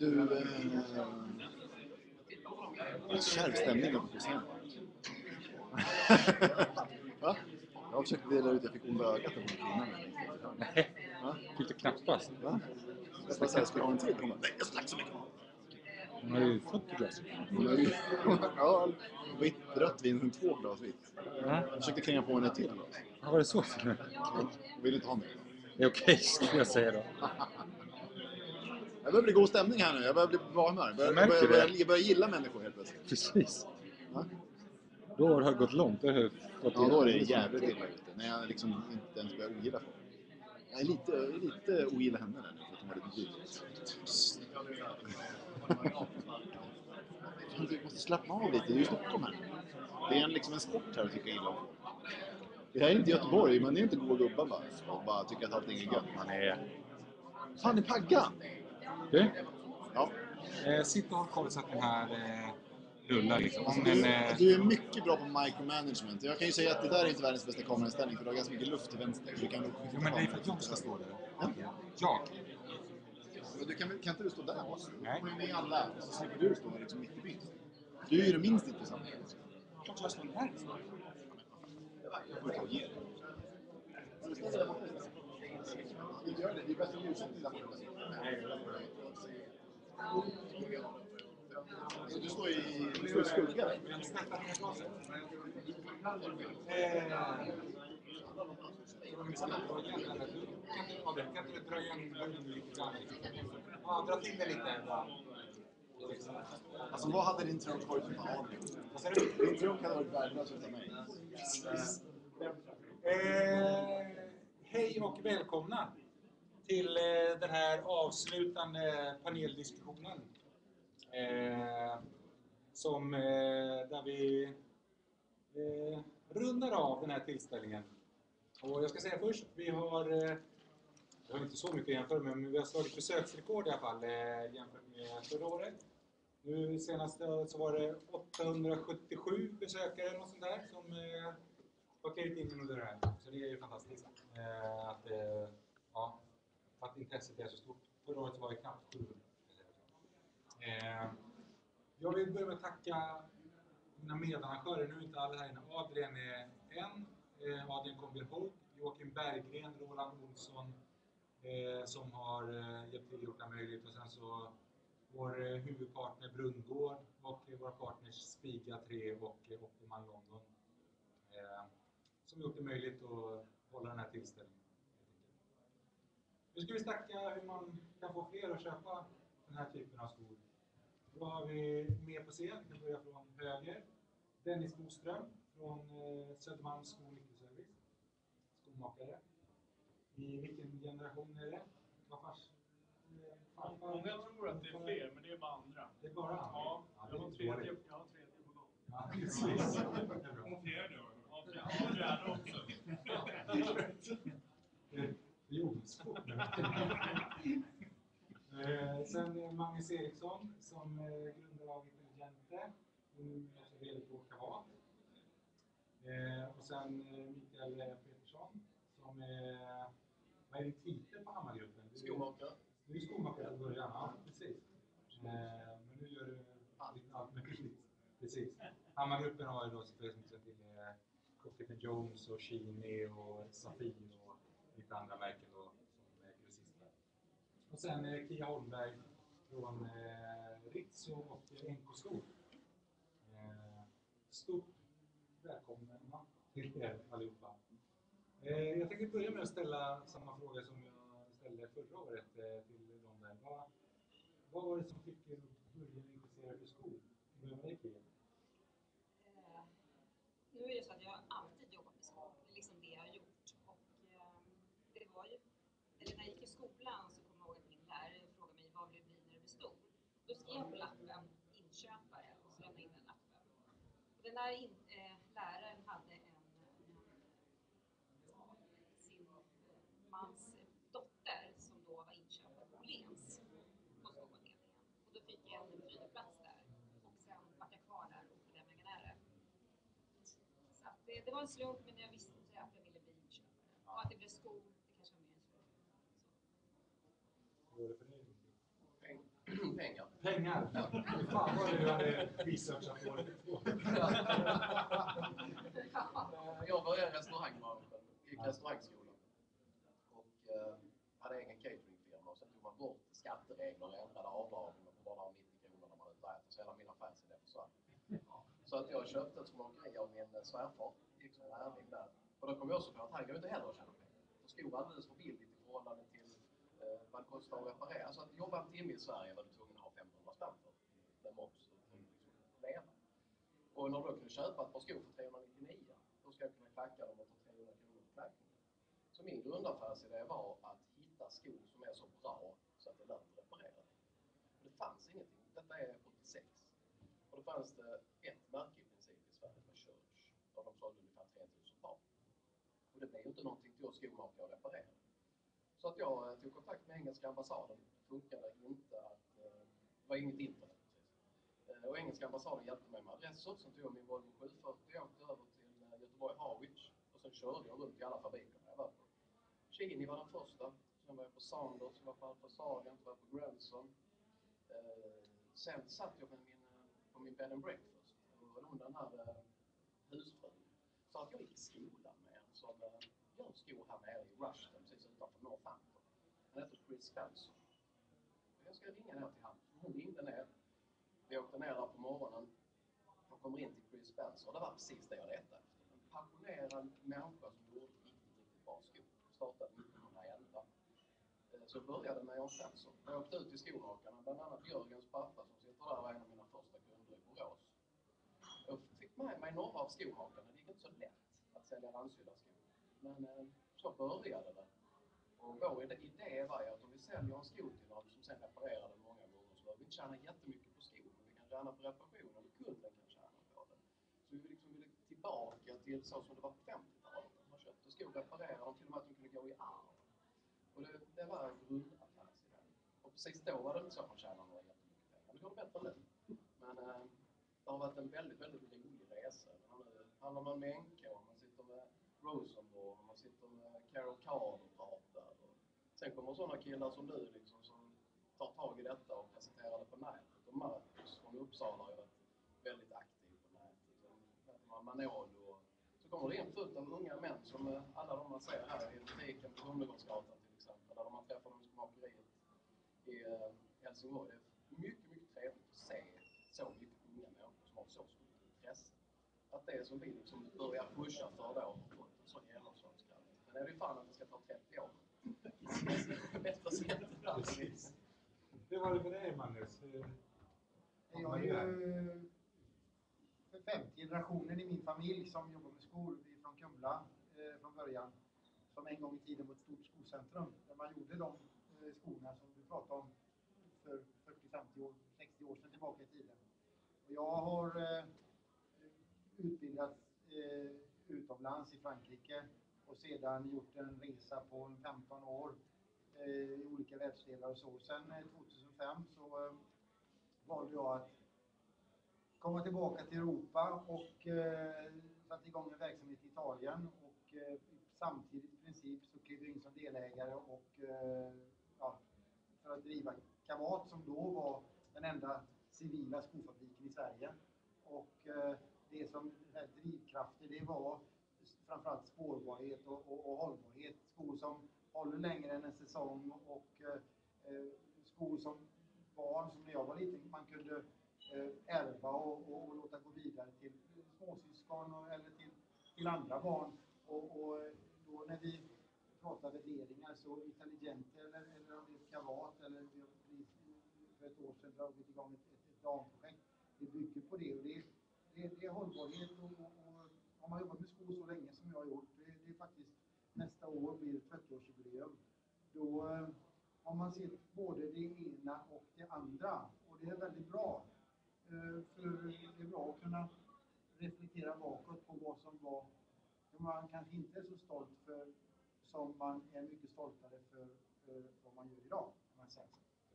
Du, kärv stämning på scenen. Va? Jag försökte dela ut, jag fick onda ögat av kvinnan. Nej, fick du knappast. Va? Jag sa, ska jag ha en till? Hon bara, nej, jag tack så mycket. Hon har ju fått ett glas. Hon har ju, ja, vitt, rött vin, 2 glas vitt. Jag försökte klänga på henne ett till glas. Ja, var det så? Hon vill inte ha mer. Det är okej, skulle jag säga då. Jag börjar bli god stämning här nu, jag börjar bli bra humör. Jag börjar gilla människor helt plötsligt. Precis. Ja? Då har det gått långt. Ja, då är det jävligt illa ute. När jag liksom inte ens börjar ogilla folk. Jag är lite ogilla henne där nu för att hon var lite dyrt. Du måste slappna av lite, det är ju Stockholm här. Det är liksom en sport här att tycka illa om. Det här är inte Göteborg, man är inte god gubbar bara. Och bara tycker att allting är gött. Man är... Fan, är Paggan! Du? Ja. Sitt och håll koll så att den här rullar liksom. Alltså, du är mycket bra på micromanagement. Jag kan ju säga att det där är inte världens bästa kamerainställning för du har ganska mycket luft till vänster. Du kan jo, men det är för att jag ska stå där. Ja. Jag? Men kan inte du stå där också? Nej. Då kommer vi alla, så slipper du stå liksom mitt i byn. Du är ju det minst intressanta. Klart jag står här. Jag får ta och ge dig. Gör det, det är bättre ljussättning där borta. Du står i skugga. Kan du dra igen lite grann? Ja, dra till det lite. Alltså vad hade din trunk varit utan Adrian? Din trunk hade varit värdelös utan mig. Hej och välkomna till den här avslutande paneldiskussionen. Där vi rundar av den här tillställningen. Och jag ska säga först, vi har inte så mycket att jämföra med, men vi har slagit besöksrekord i alla fall jämfört med förra året. Nu senast så var det 877 besökare eller något sånt där som har klivit in under det här. Så det är ju fantastiskt att intresset är så stort. Förra året så var det knappt 700. Jag vill börja med att tacka mina medarrangörer. Nu är inte alla här inne. Adrian är en. Adrian Kombierhog, Joakim Berggren, Roland Olsson som har hjälpt till att gjort det möjligt. Och sen så vår huvudpartner Brunngård och våra partners Spiga 3 och Optimal London som gjort det möjligt att hålla den här tillställningen. Nu ska vi snacka hur man kan få fler att köpa den här typen av skor. Då har vi med på scen, vi börjar från höger, Dennis Boström från Södermalms Sko- och Nyckelservice, skomakare. I vilken generation är det? Många tror att det är fler, men det är bara andra. Det är bara andra? Ja, jag har tredje på gång. Ja, precis. Och fjärde också. Jo, svårt. Sen Magnus Eriksson som grundare av Intelligente. Nu är också vd på Kavat. Och sen Mikael Petersson som är, vad är din titel på Hammargruppen? Skomakare. Du är skomakare från början, ja precis. Men nu gör du allt möjligt. Precis. Hammargruppen har ju då så till Cockett & Jones och Chini och Safir och lite andra märken då som är grossister. Och sen Kia Holmberg från Ritzo och NK-skor. Stort välkomna till er allihopa. Jag tänkte börja med att ställa samma fråga som jag ställde förra året till dem där. Vad var det som fick er att börja intressera för skor? Börja med dig, Kia. Nu är det så att jag alltid jobbat med skor. Det är liksom det jag har gjort. Och det var ju, eller när jag gick i skolan så kommer jag ihåg att min lärare frågade mig vad vill du bli när du blir stor? Då skrev jag på lappen inköpare och så lämnade in den lappen. Och den där läraren hade sin mans dotter som då var inköpare på Åhléns på skoavdelningen. Och då fick jag en pryoplats där. Och sen var jag kvar där och på den vägen är det. Så att det var en slump, men jag visste inte att jag ville bli inköpare. Och att det blev skor, det kanske var mer en slump. Vad var det för dig? Pengar. Pengar! Fan vad du hade researchat på det. Jag började i restaurangbranschen, gick restaurangskolan och hade egen cateringfirma och sen tog man bort skatteregler och ändrade avdragen och bara 90 kronor när man är ute och äter, så hela min affärsidé försvann. Så att jag köpte ett smakeri av min svärfar, gick som lärling där. Och då kom jag också på att han går inte heller att tjäna pengar. Det skor alldeles för billigt i förhållande till vad det kostar att reparera. Så att jobba en timme i Sverige var du tvungen att ha 500 spänn för med moms för att leva. Och när du då kunde köpa ett par skor för 399, då ska jag kunna klacka dem och ta 300 kronor för klackningen. Så min grundaffärsidé var att hitta skor som är så bra så att det är lönt att reparera dem. Och det fanns ingenting. Detta är 86. Och då fanns det ett märke i princip i Sverige med Church. Och de sålde ungefär 3000 par. Och det blev ju inte någonting till oss skomakare att reparera. Så att jag tog kontakt med engelska ambassaden. Det funkade inte att... det var inget internet precis. Och engelska ambassaden hjälpte mig med adresser. Sen tog jag min Volvo 740 och åkte över till Göteborg Harwich. Och sen körde jag runt i alla fabriker jag var på. Chini var den första. Sen var jag på Sanders, sen var jag på Alfa Sagan, sen var jag på Grönson. Sen satt jag på min bed and breakfast. Och hon den här husfrun sa att jag gick i skolan med en som gör skor här nere i Rushden, precis utanför Northampton. Han heter Chris Spencer. Jag ska ringa ner till honom. Hon ringde ner. Vi åkte ner där på morgonen och kommer in till Chris Spencer. Det var precis det jag letade efter. En passionerad människa som gjorde riktigt bra skor. Startade 1911. Så började med Jan Svensson. Jag åkte ut till skomakarna, bland annat Jörgens pappa som sitter där och var en av mina första kunder i Borås. Jag fick med mig några av skomakarna. Det gick inte så lätt att sälja randsydda skor. Men så började det. Och vår idé var ju att om vi säljer en sko till någon som sen reparerar den många gånger så behöver vi inte tjäna jättemycket på skor. Men vi kan tjäna på reparation eller kunden kan tjäna på det. Så vi liksom ville tillbaka till så som det var på 50-talet. Man köpte skor, reparerade dem, till och med att de kunde gå i arv. Och det var grundaffärsidén. Och precis då var det inte så att man tjänade några jättemycket pengar. Det går bättre nu. Men det har varit en väldigt rolig resa. Det handlar man med NK, man sitter med Rosenborg, man sitter med Carol Card och pratar. Och sen kommer sådana killar som du liksom, som tar tag i detta och presenterar det på nätet. Och Marcus från Uppsala har ju varit väldigt aktiv på nätet. Manolo. Så kommer det in fullt av unga män som alla de man ser här i butiken på Humlegårdsgatan till exempel. Där man träffar dem i skomakeriet i Helsingborg. Det är mycket trevligt att se så mycket unga människor som har så stort intresse. Att det som vi liksom börjar pusha för då har fått en sån genomslagskraft. Men är det ju fan att det ska ta 30 år. Bättre sätt. Precis. Det var det med dig, Magnus. Jag är ju för 50 generationen i min familj som jobbar med skor. Vi är från Kumla från början. Som en gång i tiden var ett stort skocentrum. Där man gjorde de skorna som du pratade om för 40-50 år, 60 år sedan tillbaka i tiden. Och jag har utbildats utomlands i Frankrike och sedan gjort en resa på 15 år i olika världsdelar och så. Sen 2005 så valde jag att komma tillbaka till Europa och satte igång en verksamhet i Italien och samtidigt i princip så klev jag in som delägare och för att driva Kavat som då var den enda civila skofabriken i Sverige. Och det som drivkrafter det var framförallt spårbarhet och hållbarhet. Skor som håller längre än en säsong och skor som barn som när jag var liten man kunde ärva och låta gå vidare till småsyskon eller till andra barn. Och då när vi pratar värderingar så Intelligente eller om det är Kavat eller vi har för ett år sedan dragit igång ett damprojekt. Det bygger på det och det är hållbarhet och om man jobbat med skor så länge som jag har gjort, det är faktiskt nästa år blir 30-årsjubileum. Då har man sett både det ena och det andra och det är väldigt bra. För det är bra att kunna reflektera bakåt på vad som var, som man kanske inte är så stolt för, som man är mycket stoltare för vad man gör idag. Man säger.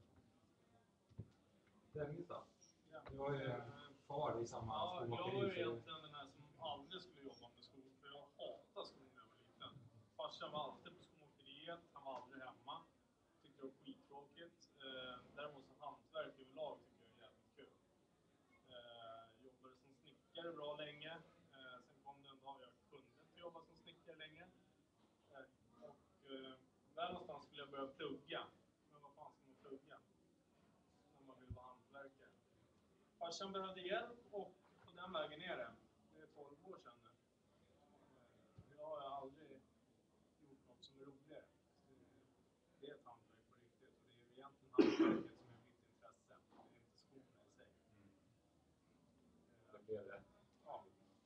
Dennis då? Jag är far i samma skomakeri. Jag var ju egentligen den här som aldrig skulle jobba med skor, för jag hatar skor när jag var liten. Farsan var alltid på skomakeriet, han var aldrig hemma. Tyckte det var skittråkigt. Däremot så hantverk överlag tycker börja plugga. Men vad fan ska man plugga? Om man vill vara hantverkare. Farsan behövde hjälp och på den vägen är det. Det är 12 år sedan nu. Jag har aldrig gjort något som är roligare. Det är ett hantverk på riktigt och det är egentligen hantverket som är mitt intresse. Det är inte skorna i sig. Det blev det. Ja.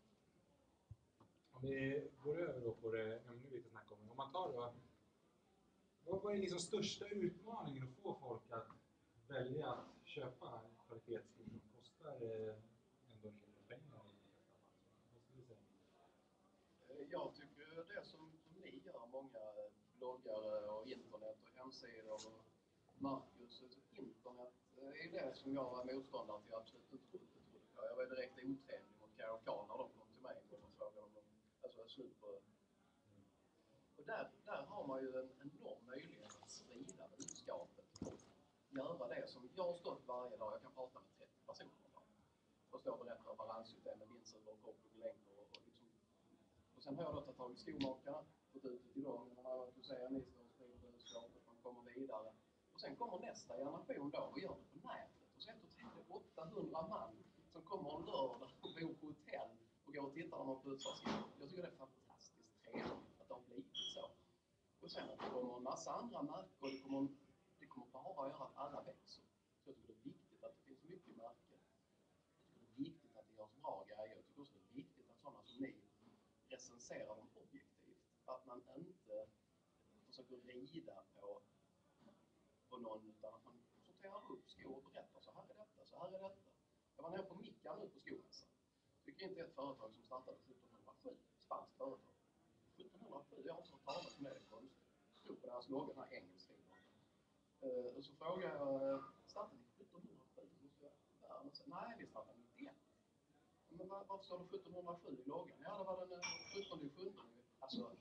Om vi går över då på det ämne vi ska snacka om. Om man tar då, vad är liksom största utmaningen att få folk att välja att köpa kvalitetsskor som kostar ändå en hel del pengar i flesta fall? Vad skulle du säga? Jag tycker det som ni gör, många bloggare och internet och hemsidor och Marcus, internet är det som jag var motståndare till absolut inte trodde på. Jag var direkt otrevlig mot Carol Khan när de kom till mig och frågade om de slut på. Och där har man ju en enorm möjlighet att sprida budskapet och göra det som jag har stått varje dag. Jag kan prata med 30 personer och stå och berätta om balanssystem med vindsugor och koppling och längder och sen har jag då tagit tag i skomakarna, fått ut det till dem. Du säger ni står och sprider budskapet, man kommer vidare. Och sen kommer nästa generation då och gör det på nätet. Och så är det 800 man som kommer en lördag och bor på hotell och går och tittar när man putsar skor. Jag tycker det är fantastiskt trevligt att det har blivit så. Och sen att det kommer en massa andra märken och det kommer bara att göra att alla växer. Så jag tycker det är viktigt att det finns mycket märken. Jag tycker det är viktigt att det görs bra grejer. Jag tycker också det är viktigt att sådana som ni recenserar dem objektivt. Att man inte försöker rida på någon utan att man sorterar upp skor och berättar så här är detta, så här är detta. Jag var nere på Mickan nu på skomässan. Tycker inte ett företag som startade 1707, spanskt företag. 1707, jag har inte hört talas om det, är konstigt. Stod på deras logga, den här engelska. Och så frågade jag, startade ni 1707? Nej, vi startade 91. Men varför står det 1707 i loggan? Ja, det var den 17/7. Alltså,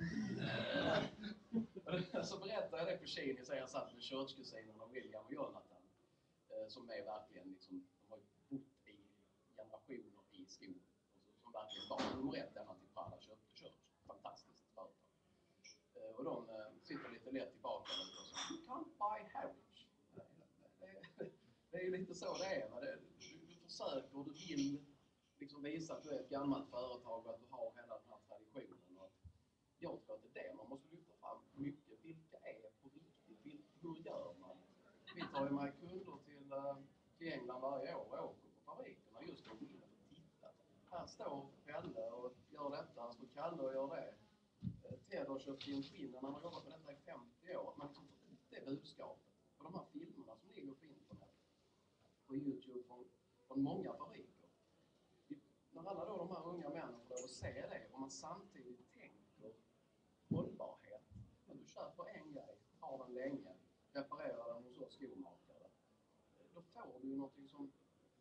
så berättade jag det på Kini, så jag satt med Church-kusinerna William och Jonathan. Som är verkligen liksom, de har ju bott i generationer i skogen. Som verkligen var nummer 1 ända till Prada köpte Church. Fantastiskt företag. Och de sitter lite lätt tillbaka och så, you can't buy heritage. Det är ju lite så det är. Du försöker och du vill liksom visa att du är ett gammalt företag och att du har hela den här traditionen. Och jag tror att det är det man måste lyfta fram mycket. Vilka är på riktigt? Hur gör man? Vi tar ju med kunder till England varje år och åker på fabrikerna just för att gå in och titta. Här står Pelle och gör detta, här står Kalle och gör det. Ted har köpt in skinnen, han har jobbat med detta i 50 år. Att man liksom får ut det budskapet. Och de här filmerna som ligger på internet, på YouTube från många fabriker. När alla då de här unga männen får lov att se det och man samtidigt tänker hållbarhet. När du köper en grej, har den länge, reparerar den hos oss skomakare. Då får du ju någonting som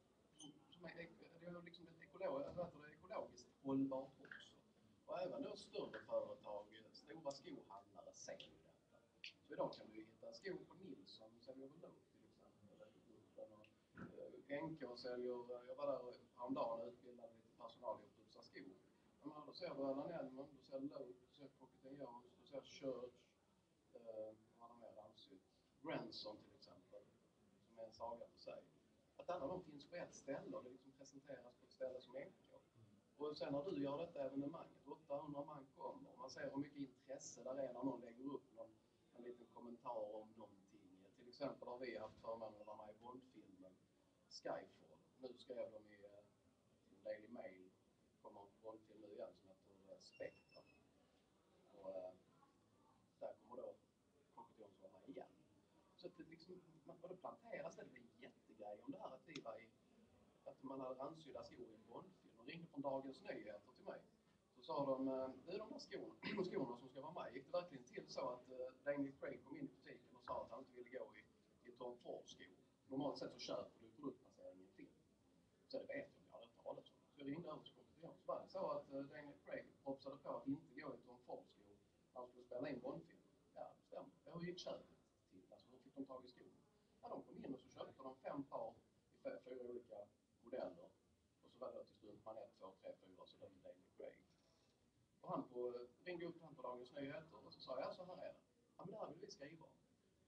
är liksom ett ekologiskt hållbart också. Och även då större företag, stora skohandlare ser ju detta. Så idag kan du ju hitta en sko på Nilsson, säljer väl Loop till exempel. NK säljer, jag var där häromdagen och utbildade lite personal i att putsa skor. Men då ser du Allan Elman, du ser Loop, du ser Pocket & Jones, du ser Church, vad har mer ansytt? Granson till exempel, som är en saga för sig. Att alla de finns på ett ställe och det liksom presenteras på ett ställe som NK. Och sen när du gör detta evenemanget, 800 man kommer, och man ser hur mycket intresse där är när någon lägger upp en liten kommentar om någonting. Till exempel har vi haft förmånen att vara med i Bondfilmen Skyfall. Nu skrev de i Daily Mail, kommer en Bondfilm nu igen som heter Spectre. Och där kommer då Pocket & Jones vara med igen. Så att det liksom, och det planteras, det blir en jättegrej om det här att vi var att man hade rannsydda skor i en Bondfilm. De ringde från Dagens Nyheter till mig. Så sa de, det är de här skorna som ska vara med. Gick det verkligen till så att Daniel Craig kom in i butiken och sa att han inte ville gå i Tom Ford-skor. Normalt sett så köper du produktplaceringen till. Så det vet jag inte, jag hade inte talat om. Så jag ringde över till Pocket & Jones. Så var det så att Daniel Craig propsade på att inte gå i Tom Ford-skor när han skulle spela in Bondfilm. Ja, det stämmer. Hur gick köpet till? Alltså hur fick de tag i skorna? Ja, de kom in och så köpte de 5 par i 4 olika modeller. Och så var det till Stuntman 1, 2, 3, 4 så den Daniel Craig. Och han ringde upp han på Dagens Nyheter och så sa jag så här är det. Ja, men det här vill vi skriva om.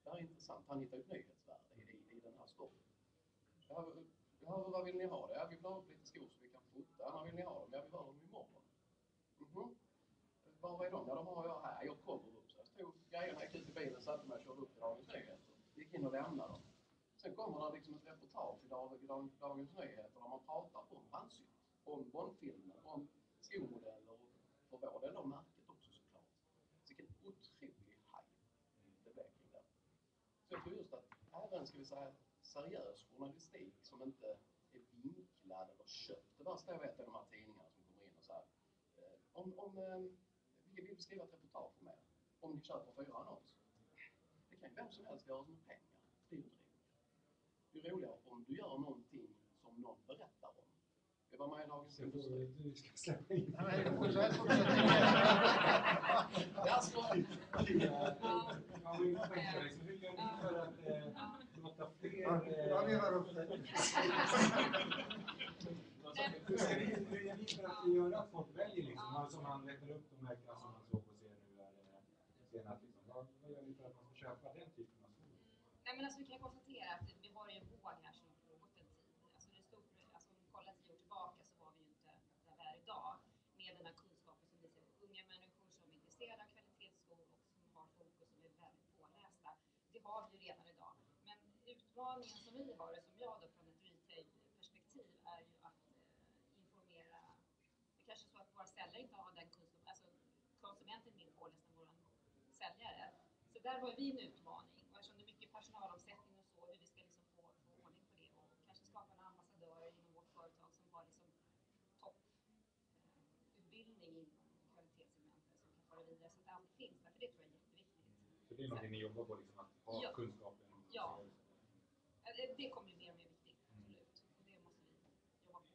Det här är intressant. Han hittar ett nyhetsvärde i den här storyn. Ja, vad vill ni ha det? Ja, vi vill ha lite skor så vi kan fota. Ja, vill ni ha dem? Ja, vi har dem imorgon. Var är de? Ja, de har jag här. Jag kommer upp. Så jag tog grejerna, gick ut i bilen, satte mig och körde upp till Dagens Nyheter. Gick in och lämnade dem. Sen kommer det liksom ett reportage i Dagens Nyheter där man pratar om handsynt, om Bondfilmer, om skomodeller och för vår del av märket också såklart. Så vilken otrolig hype det blev kring det. Så jag tror just att även, ska vi säga, seriös journalistik som inte är vinklad eller köpt. Det värsta jag vet är de här tidningarna som kommer in och säger vi vill skriva ett reportage med om ni köper 4 annonser. Det kan ju vem som helst göra som pengar. Det är ju inte roligt. Det är roligare om du gör någonting som någon berättar om. Det var med i Dagens Industri. Du ska släppa in. Nej, fortsätt. Man vill tänka dig, så hur gör ni för att låta fler... Ja, vi har upp det. Hur gör ni för att göra att folk väljer liksom? Som han räknar upp de märkena som man såg på serien nu senast. Liksom. Vad gör ni för att man ska köpa den typen av skor? Nej, men alltså, vi kan konstatera att vi har ju en våg här som har pågått en tid. Alltså, det stod, alltså, om vi kollar 10 år tillbaka så var vi ju inte där vi är idag. Med den här kunskapen som vi ser på unga människor som är intresserade av kvalitetsskor och som har fokus som är väldigt pålästa. Det har vi ju redan idag. Men utmaningen som vi har, och som jag då från ett retail-perspektiv, är ju att informera. Det kanske är så att våra säljare inte har den kunskapen, alltså konsumenten är mer påläst än våra säljare. Så där har vi en utmaning. Och eftersom det är mycket personalomsättning och så, hur vi ska liksom få ordning på det och kanske skapa en ambassadör inom vårt företag som har liksom topputbildning inom kvalitetssegmentet som kan föra vidare så att allt finns där, för det tror jag är jätteviktigt. Så det är någonting ni jobbar på, liksom, att ha kunskapen? Ja. Det kommer bli mer och mer viktigt, absolut. Och det måste vi jobba på.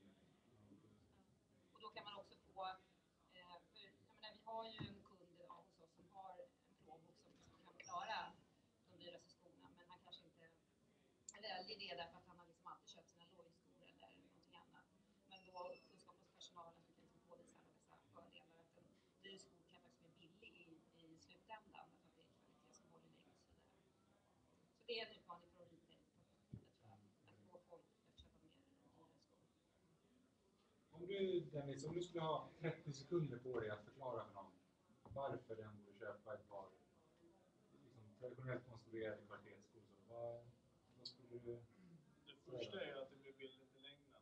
Och då kan man också få, för jag menar, vi har ju en kund hos oss som har en plånbok som liksom kan klara de dyraste skorna, men han kanske inte, eller det är därför att han har liksom alltid köpt sina Lloyd-skor eller någonting annat. Men då kunskap hos personalen som kan liksom påvisa alla dessa fördelar, att en dyr sko kan faktiskt bli billig i slutändan, för att det är kvalitet som håller länge och så vidare. Så det är en utmaning från retail-perspektivet, tror jag, att få folk att köpa mer dyra skor. Om du, Dennis, om du skulle ha 30 sekunder på dig att förklara för någon varför den borde köpa ett par liksom, traditionellt konstruerade kvalitetsskor, så vad skulle du säga? Det första är att det blir billigt i längden.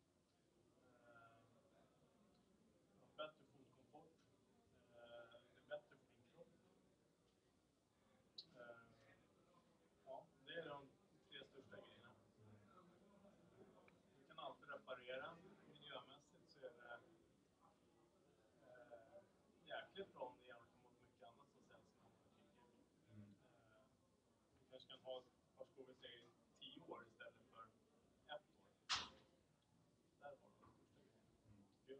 Bättre fotkomfort. Det är bättre för din kropp. Ja, det är de 3 största grejerna. Du kan alltid reparera. Miljömässigt så är det jäkligt bra om det jämför mot mycket annat som säljs i butiker. Du kanske kan ha ett par skor vi säger 10 år istället för 1 år. Där har du de största grejerna.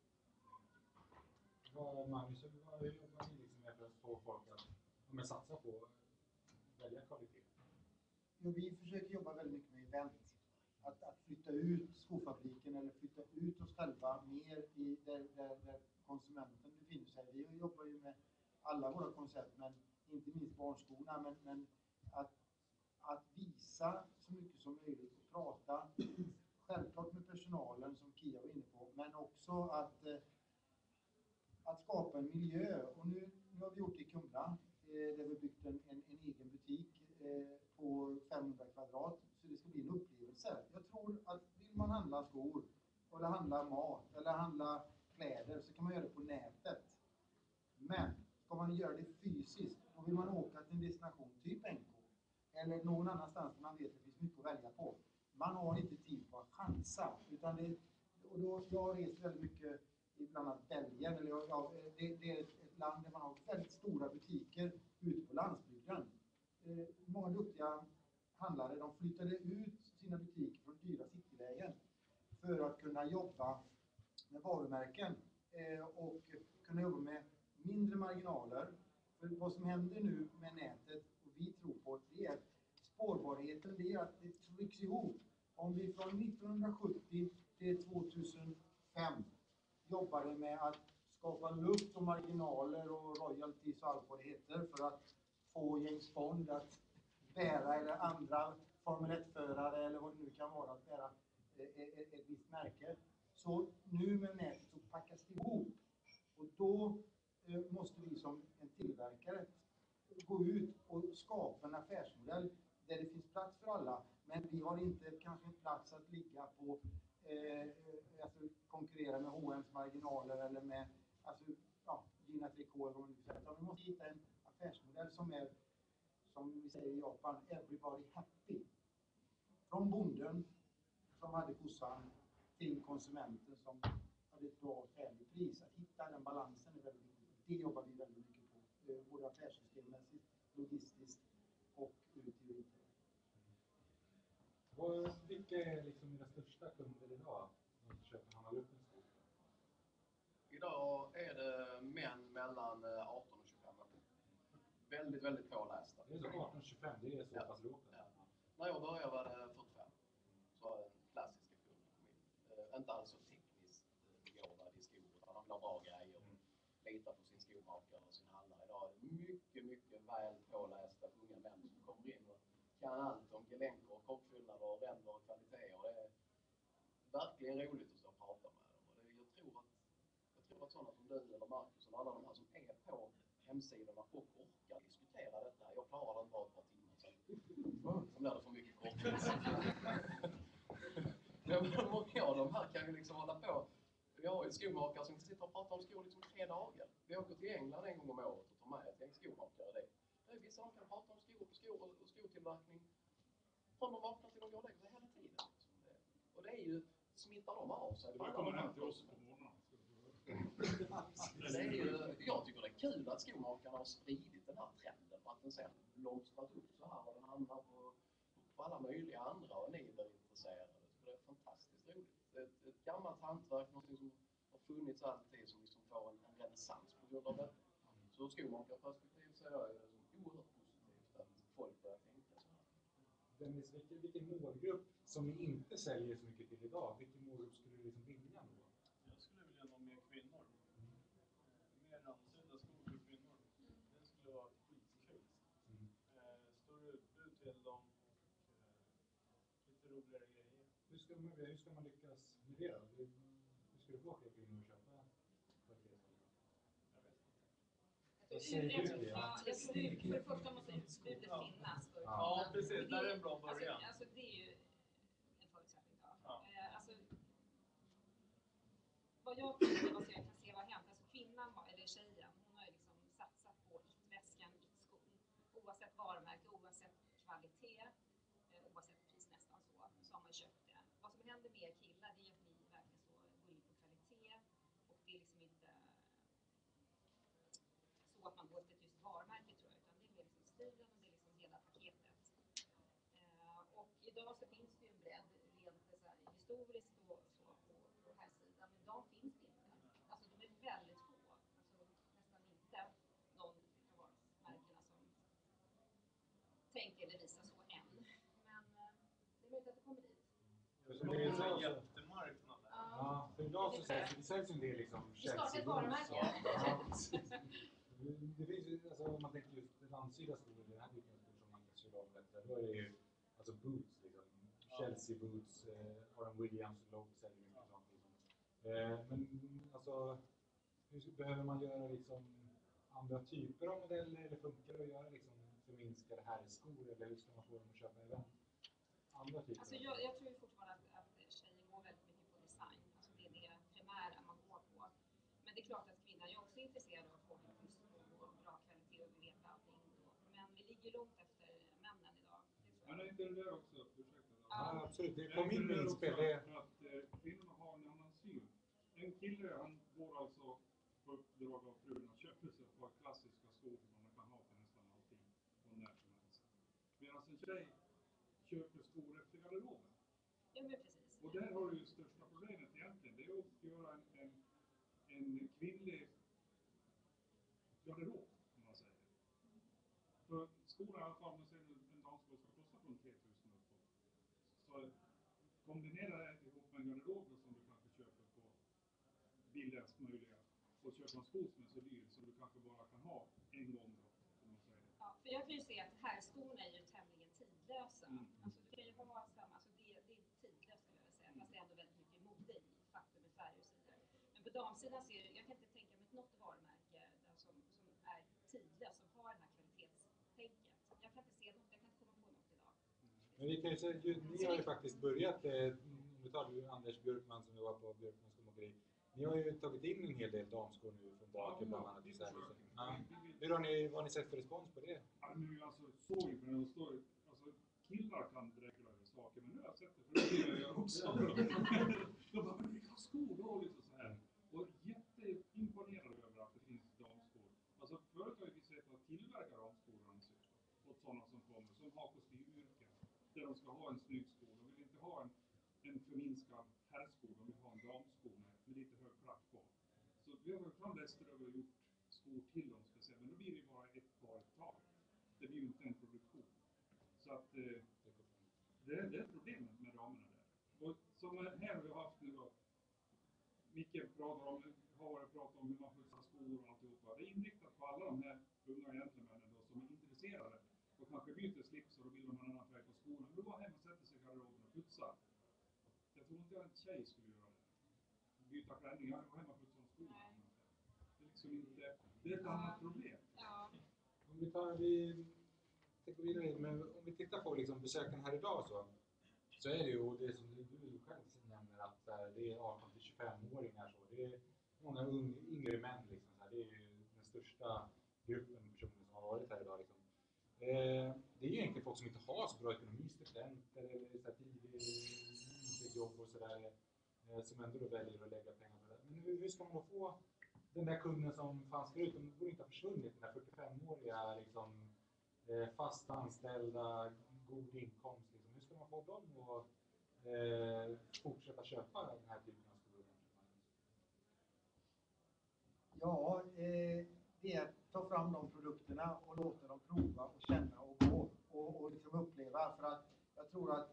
Magnus, hur jobbar ni liksom med att få folk att satsa på välja kvalitet? Jo, vi försöker jobba väldigt mycket med event. Att flytta ut skofabriken eller flytta ut oss själva mer i där konsumenten befinner sig. Vi jobbar ju med alla våra koncept, men inte minst barnskorna. Men att visa så mycket som möjligt och prata självklart med personalen som Kia var inne på, men också att skapa en miljö. Och nu har vi gjort det i Kumla, där vi byggt en egen butik på 500 kvadrat, så det ska bli en upplevelse. Jag tror att vill man handla skor, eller handla mat, eller handla kläder, så kan man göra det på nätet. Men ska man göra det fysiskt, då vill man åka till en destination, typ NK, eller någon annanstans där man vet att det finns mycket att välja på. Man har inte tid på att chansa, utan jag reser väldigt mycket i bland annat Belgien, eller det är ett land där man har väldigt stora butiker ute på landsbygden. Många duktiga handlare, de flyttade ut sina butiker från dyra citylägen för att kunna jobba med varumärken och kunna jobba med mindre marginaler. För vad som händer nu med nätet, och vi tror på det, är spårbarheten, det är att det trycks ihop. Om vi från 1970 till 2005 jobbade med att skapa luft och marginaler och royalties och allt vad det heter för att få James Bond att bära, eller andra Formel 1-förare eller vad det nu kan vara, att bära ett visst märke. Så nu med nätet så packas det ihop. Och då måste vi som en tillverkare gå ut och skapa en affärsmodell där det finns plats för alla. Men vi har inte kanske en plats att ligga på, alltså konkurrera med H&M's marginaler eller med Gina Tricot eller vad man nu säger. Vi måste hitta en affärsmodell som är, som vi säger i Japan, everybody happy. Från bonden som hade kossan till konsumenten som hade ett bra och skäligt pris. Att hitta den balansen är väldigt viktigt. Det jobbar vi väldigt mycket på. Både affärssystemmässigt, logistiskt och ut i retail. Vilka är liksom era största kunder idag som köper Hammarbruken skor? Idag är det män mellan 18 och 25 år. Väldigt, väldigt pålästa. Det är så 18-25, det är så pass lågt. Ja. När jag började var det 45. Så var den klassiska kunden kom in. Inte alls så tekniskt begåvad i skor, utan han vill ha bra grejer. Lita på sin skomakare och sin handlare. Idag är det mycket, mycket väl pålästa unga män som kommer in och kan allt om gelenker och kroppsfyllnader och ränder och kvaliteter. Det är verkligen roligt att stå och prata med dem. Och jag tror att sådana som du eller Marcus och alla de här som är på hemsidorna och orkar diskutera detta. Jag klarar det inte bara ett par timmar sen. Så blir det för mycket kortfilm. Men många av de här kan ju liksom hålla på. Vi har ju skomakare som sitter och pratar om skor liksom 3 dagar. Vi åker till England en gång om året och tar med ett gäng skomakare dit. Det är vissa som kan prata om skor och skotillverkning från de vaknar till de går och lägger sig hela tiden. Och det är ju, smittar de av sig. Jag kommer hem till oss på morgonen. Det är ju, jag tycker det är kul att skomakarna har spridit den här trenden för att den sen blomstrat upp så här och den hamnar på alla möjliga andra och ni blir intresserade. Det är fantastiskt roligt. Det är ett gammalt hantverk, något som har funnits alltid som liksom får en renässans på grund av det. Så ur skomakarperspektiv så är jag det som oerhört positivt att folk börjar tänka så här. Dennis, vilken målgrupp som ni inte säljer så mycket till idag, vilken målgrupp skulle du liksom vilja nå? Jag skulle vilja nå mer kvinnor. Mer ansydda skor för kvinnor. Det skulle vara skitkul. Större utbud till dem och lite roligare grejer. Hur ska man lyckas med det då? Hur ska du få fler kvinnor att köpa kvalitetsskor? Jag vet inte. Vad säger du? Jag tror för det första måste utbudet finnas för Ja, precis. Där är en bra början. Alltså det är ju en förutsättning då. Ja. Alltså, vad jag tycker, vad jag kan se vad har hänt, alltså kvinnan eller tjejen, hon har ju liksom satsat på it-väskan, it-skon. Oavsett varumärke, oavsett kvalitet, oavsett pris nästan så har man köpt det. Vad som händer med killar, det är att vi verkligen så går in på kvalitet och det är liksom inte så att man går efter ett just varumärke tror jag, utan det är mer liksom stilen och det är liksom hela paketet. Och idag så finns det ju en bredd rent så här, historiskt och så på här sidan, men de finns inte. Alltså de är väldigt få, alltså nästan inte någon av varumärkena som tänker eller visar så än. Men det är möjligt att det kommer dit. Det är en jättemarknad där. Ja, för idag så säljs en del liksom Vi startar ett varumärke. Det finns ju, alltså om man tänker just landsida skor, den här typen av skor som används idag bättre, då är det ju alltså boots liksom. Chelsea boots, Aron Williams, Lowe säljer mycket sånt liksom. Men alltså, hur behöver man göra liksom andra typer av modeller eller funkar det att göra liksom förminskade herrskor eller hur ska man få dem att köpa även andra typer? Alltså jag tror fortfarande att tjejer går väldigt mycket på design. Alltså det är det primära man går på. Men det är klart att kvinnor är också intresserade av att få schysst och bra kvalitet och vi vet allting. Men vi ligger långt efter männen idag. Men är inte det där också, ursäkta? Ja, absolut. Det kom in med inspel. För att kvinnorna har en annan syn. En kille, han går alltså på uppdrag av frun och köper sig ett par klassiska skor som man kan ha till nästan allting och när som helst. Medan en tjej köper skor efter garderoben. Ja, men precis. Och där har du ju största problemet egentligen. Det är att göra en kvinnlig garderob, om man säger. För skor i alla fall, om man säger en damsko ska kosta från 3 000 uppåt. Så kombinera det ihop med en garderob som du kanske köper på billigast möjliga och köpa en sko som är så dyr som du kanske bara kan ha en gång då, om man säger. Ja, för För jag kan ju se att herrskorna är ju tämligen tidlösa. Alltså du kan ju ha samma, alltså det är tidlöst skulle jag vilja säga. Fast det är ändå väldigt mycket mode i faktum med färger och så vidare. Men på damsidan ser jag kan inte tänka mig något varumärke där som är tidlöst, som har den här kvalitetstänket. Jag kan inte se något, jag kan inte komma på något idag. Men vi kan ju säga, ni har ju faktiskt börjat, om vi tar Anders Björkman som jobbar på Björkmans skomakeri. Ni har ju tagit in en hel del damskor nu från Bake bland annat i Sverige. Hur har ni sett för respons på det? Ja, nu alltså såg ju när de står, alltså killar kan drägla över saker, men nu har jag sett det för killar gör också. De bara, men vilka skor då liksom så här. Och jätteimponerade över att det finns damskor. Alltså förut har vi sett att tillverka damskor åt sådana som kommer, som har kostymyrken. Där de ska ha en snygg sko. De vill inte ha en förminskad herrsko, de vill ha en damsko med lite hög klack på. Så vi har fram läster över och gjort skor till dem, ska jag säga. Men då blir det bara ett par ett tag. Det blir ju inte en produktion. Så att det är problemet med damerna där. Och som här har vi haft nu då, Micke har pratat om hur man putsar skor och alltihopa. Det är inriktat på alla de här unga gentlemännen då som är intresserade och kanske byter slips och då vill de ha en annan färg på skorna. Men då går hem och sätter sig i garderoben och putsar. Jag tror inte en tjej skulle göra det. Byta klänning, jag går hem och putsar skorna. Det är liksom inte, det är ett annat problem. Ja. Om vi går vidare, men om vi tittar på liksom besöken här idag så är det ju det som du själv nämner att det är 18 till 25-åringar så. Det är många yngre män liksom, så här, det är ju den största gruppen personer som har varit här idag liksom. Det är ju egentligen folk som inte har så bra ekonomi, studenter eller så här tidigt jobb och sådär som ändå då väljer att lägga pengar på det. Men hur ska man då få den där kunden som fanns förut, de borde inte ha försvunnit, den där 45-åriga liksom, fast anställda, god inkomst liksom. Hur ska man få dem att fortsätta köpa den här typen av skor? Ja, det är att ta fram de produkterna och låta dem prova och känna och gå och liksom uppleva. För att jag tror att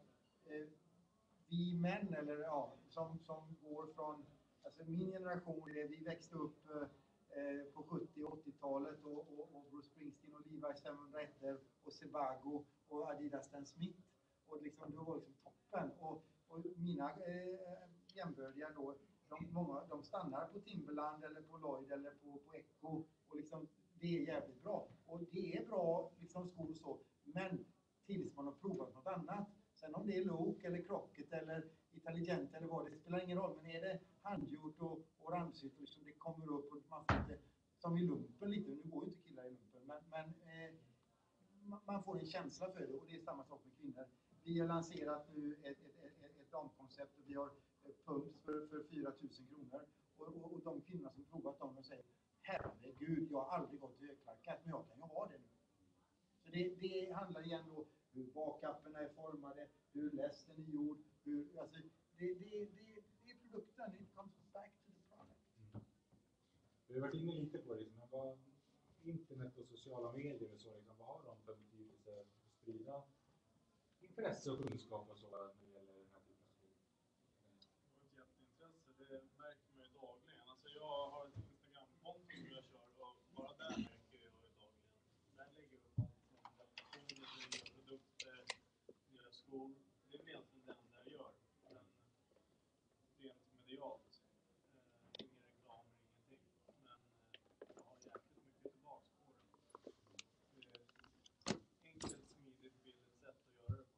vi män, eller ja, som går från, alltså min generation, vi växte upp på 70- och 80-talet och Bruce Springsteen och Levi's 501 och Sebago och Adidas Stan Smith. Och liksom, det var liksom toppen. Och mina jämbördiga då, de stannar på Timberland eller på Lloyd eller på Echo och liksom, det är jävligt bra. Och det är bra liksom skor och så, men tills man har provat något annat. Sen om det är Loke eller Crocket eller Intelligent eller vad, det spelar ingen roll. Men är det handgjort och orangesytt och liksom det kommer upp och man får inte, som i lumpen lite, nu går ju inte killar i lumpen, men man får en känsla för det och det är samma sak med kvinnor. Vi har lanserat nu ett damkoncept och vi har pumps för 4 000 kronor. Och de kvinnor som provat dem och säger, herregud, jag har aldrig gått till högklackat, men jag kan ju ha det nu. Så det handlar igen då hur bakapparna är formade, hur lästen är gjord, alltså, det är produkten, it comes back to the product. Vi har varit inne lite på det, men vad internet och sociala medier och så, liksom, vad har de för betydelse att sprida intresse och kunskap och så när det gäller den här typen av skor? Det var ett jätteintresse, det märker man ju dagligen. Alltså jag har ett Instagram-konto som jag kör och bara där märker jag ju dagligen. Där lägger jag upp allt från relationer till nya produkter, nya skor. Det är väl egentligen det enda jag gör. Men rent medialt, inga reklamer, ingenting. Men jag har jäkligt mycket tillbaks på det. Det är ett enkelt, smidigt, billigt sätt att göra det på.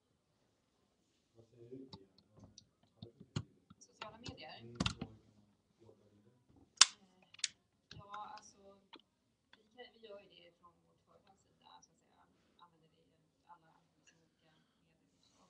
Vad säger du, Pia? Vad har det för betydelse? Sociala medier? Och hur kan man jobba vidare? Ja, alltså vi gör ju det från vårt företags sida, så att säga. Använder det i alla liksom, olika medier och så.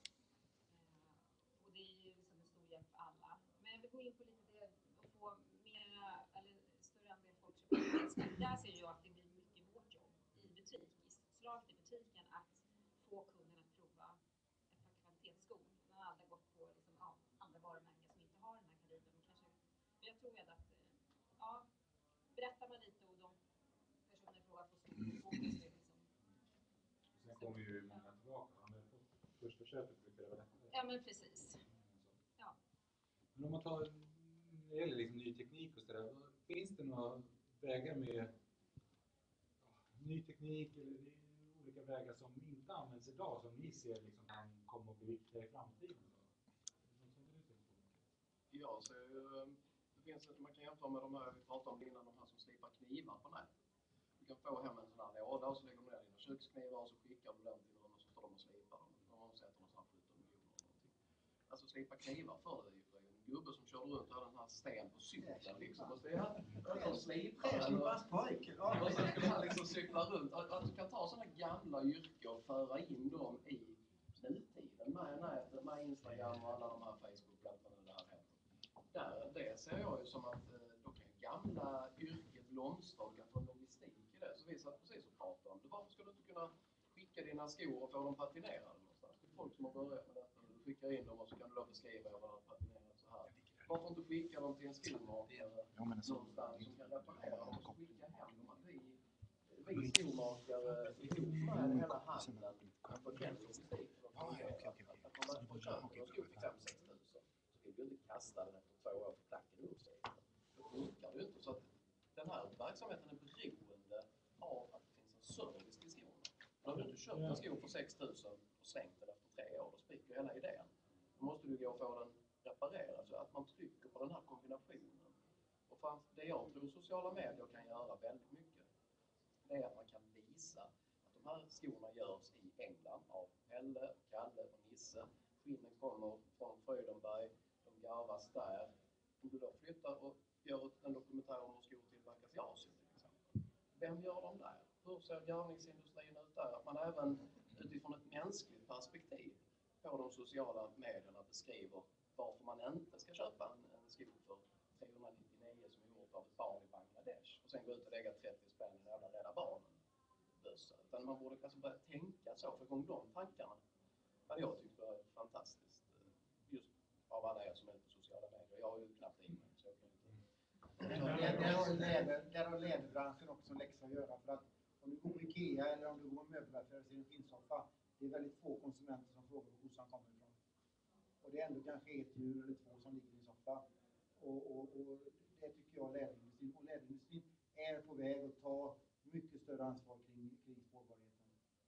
Och det är ju liksom en stor hjälp för alla. Men jag vill gå in på lite det och få mera, eller större andel folk som där ser jag att det blir mycket vårt jobb i butik, i slaget i butiken, att få kunden att prova ett par kvalitetsskor. Man har aldrig gått på liksom, andra varumärken som inte har den här kalibern. Men jag tror att berättar man lite och de personer i fråga får stå på fokus. Liksom. Sen kommer ju många tillbaka. Han har fått första köpet brukar det vara lättare. Ja, men precis. Ja. Men om man tar när det gäller liksom ny teknik och sådär, finns det några vägar med ny teknik eller olika vägar som inte används idag som ni ser liksom kan komma att bli viktiga i framtiden? Ja, så det finns, man kan jämföra med de här vi pratade om innan, de här som slipar knivar på nätet. Du kan få hem en sån här låda och så lägger du ner dina köksknivar och så skickar du den till någon och så står de och slipar dem. De omsätter någon sån här 17 miljoner eller någonting. Alltså slipa knivar för det är en gubbe som körde runt och hade den här sten på cykeln liksom. Och det är Träslipars pojk. och så skulle han liksom cykla runt. Att du kan ta sådana gamla yrken och föra in dem i nutiden med nätet, med Instagram och alla de här Facebook-plattformarna det här heter. Det ser jag ju som att då kan gamla yrken blomstra och kan få logistik i det. Så vi satt precis och pratade om det. Varför skulle du inte kunna skicka dina skor och få dem patinerade någonstans? Det är folk som har börjat med detta. Du skickar in dem och så kan du då beskriva vad de har patinerat så här. Varför inte skicka dem till en skomakare någonstans som kan reparera dem och skicka hem dem? Vi skomakare ihop med hela handeln på den logistik. Att man köper en sko för 5-6 tusen så vill du inte kasta den efter 2 år för klacken ur sig. Då funkar det inte. Så att den här verksamheten är beroende av att det finns en service till skorna. När du inte köpt en sko för 6 000 och slängt den efter 3 år, då spricker hela idén. Då måste du gå och få den reparerad. Så att man trycker på den här kombinationen. Och för det jag tror sociala medier kan göra väldigt mycket, det är att man kan visa att de här skorna görs i England av Pelle, Kalle och Nisse. Skinnen kommer från Frödenberg, de garvas där. Om du då flyttar och gör en dokumentär om hur skor tillverkas i Asien till exempel. Vem gör de där? Hur ser garvningsindustrin ut där? Att man även utifrån ett mänskligt perspektiv på de sociala medierna beskriver varför man inte ska köpa en sko för 399 som är gjort av ett barn i Bangladesh och sen gå ut och lägga 30 spänn i en jävla Rädda Barnen-bössa. Utan man borde kanske börja tänka så, för igång de tankarna hade jag tyckt var fantastiskt. Just av alla er som är på sociala medier. Jag har ju knappt in mig, så jag kan inte... Där har läderbranschen också en läxa att göra, för att om du går på Ikea eller om du går på möbelaffär och ser en skinnssoffa, det är väldigt få konsumenter som frågar var kossan kommer ifrån. Och det är ändå kanske ett djur eller 2 som ligger i en soffa. Och det tycker jag läderindustrin. Och läderindustrin är på väg att ta mycket större ansvar kring spårbarheten.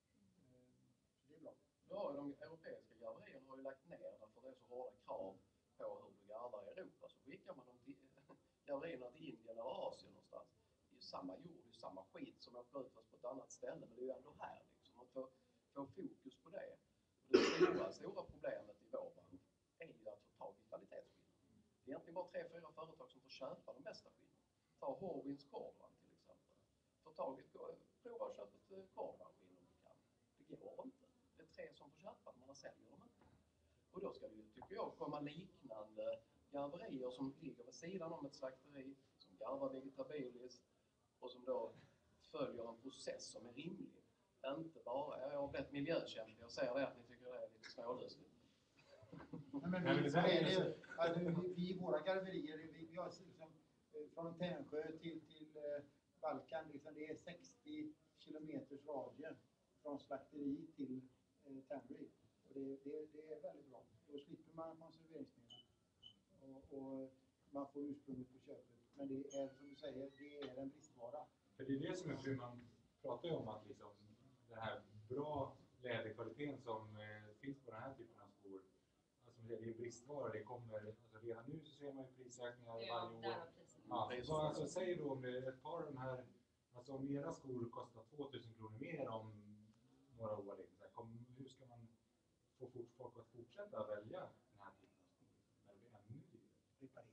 Så det är bra. Ja, de europeiska garverierna har ju lagt ner därför det är så hårda krav på hur du garvar i Europa. Så skickar man dem till garverierna till Indien eller Asien någonstans. Det är ju samma jord, det är samma skit som åker ut fast på ett annat ställe. Men det är ju ändå här liksom. Att få fokus på det. Och det stora problemet i vår bransch är ju att få tag i kvalitetsskinnen. Det är egentligen bara 3-4 företag som får köpa de bästa skinnen. Ta Horwins Cordvan till exempel. Prova att köpa ett Cordvan-skinn om du kan. Det går inte. Det är 3 som får köpa dem, man säljer dem inte. Och då ska det ju, tycker jag, komma liknande garverier som ligger vid sidan om ett slakteri, som garvar vegetabiliskt och som då följer en process som är rimlig. Inte bara, jag har blivit miljökämpig och säger det att ni tycker det är lite smålustigt. Nej, men vi i våra garverier, vi har liksom, från Tänsjö till Balkan, liksom, det är 60 kilometers radie från slakteri till tannery. Och det är väldigt bra. Då slipper man konserveringsmedel. Och man får ursprunget på köpet. Men det är, som du säger, det är en bristvara. För det är det som är hur man pratar ju om att liksom, den här bra läderkvaliteten som finns på den här typen av skor. Alltså det är bristvara, det kommer, alltså redan nu så ser man ju prisökningar varje år. Ja, alltså säg då om det är ett par av de här, alltså om era skor kostar 2000 kronor mer om några år, liksom, hur ska man få folk att fortsätta välja den här typen av skor när det blir ännu dyrare?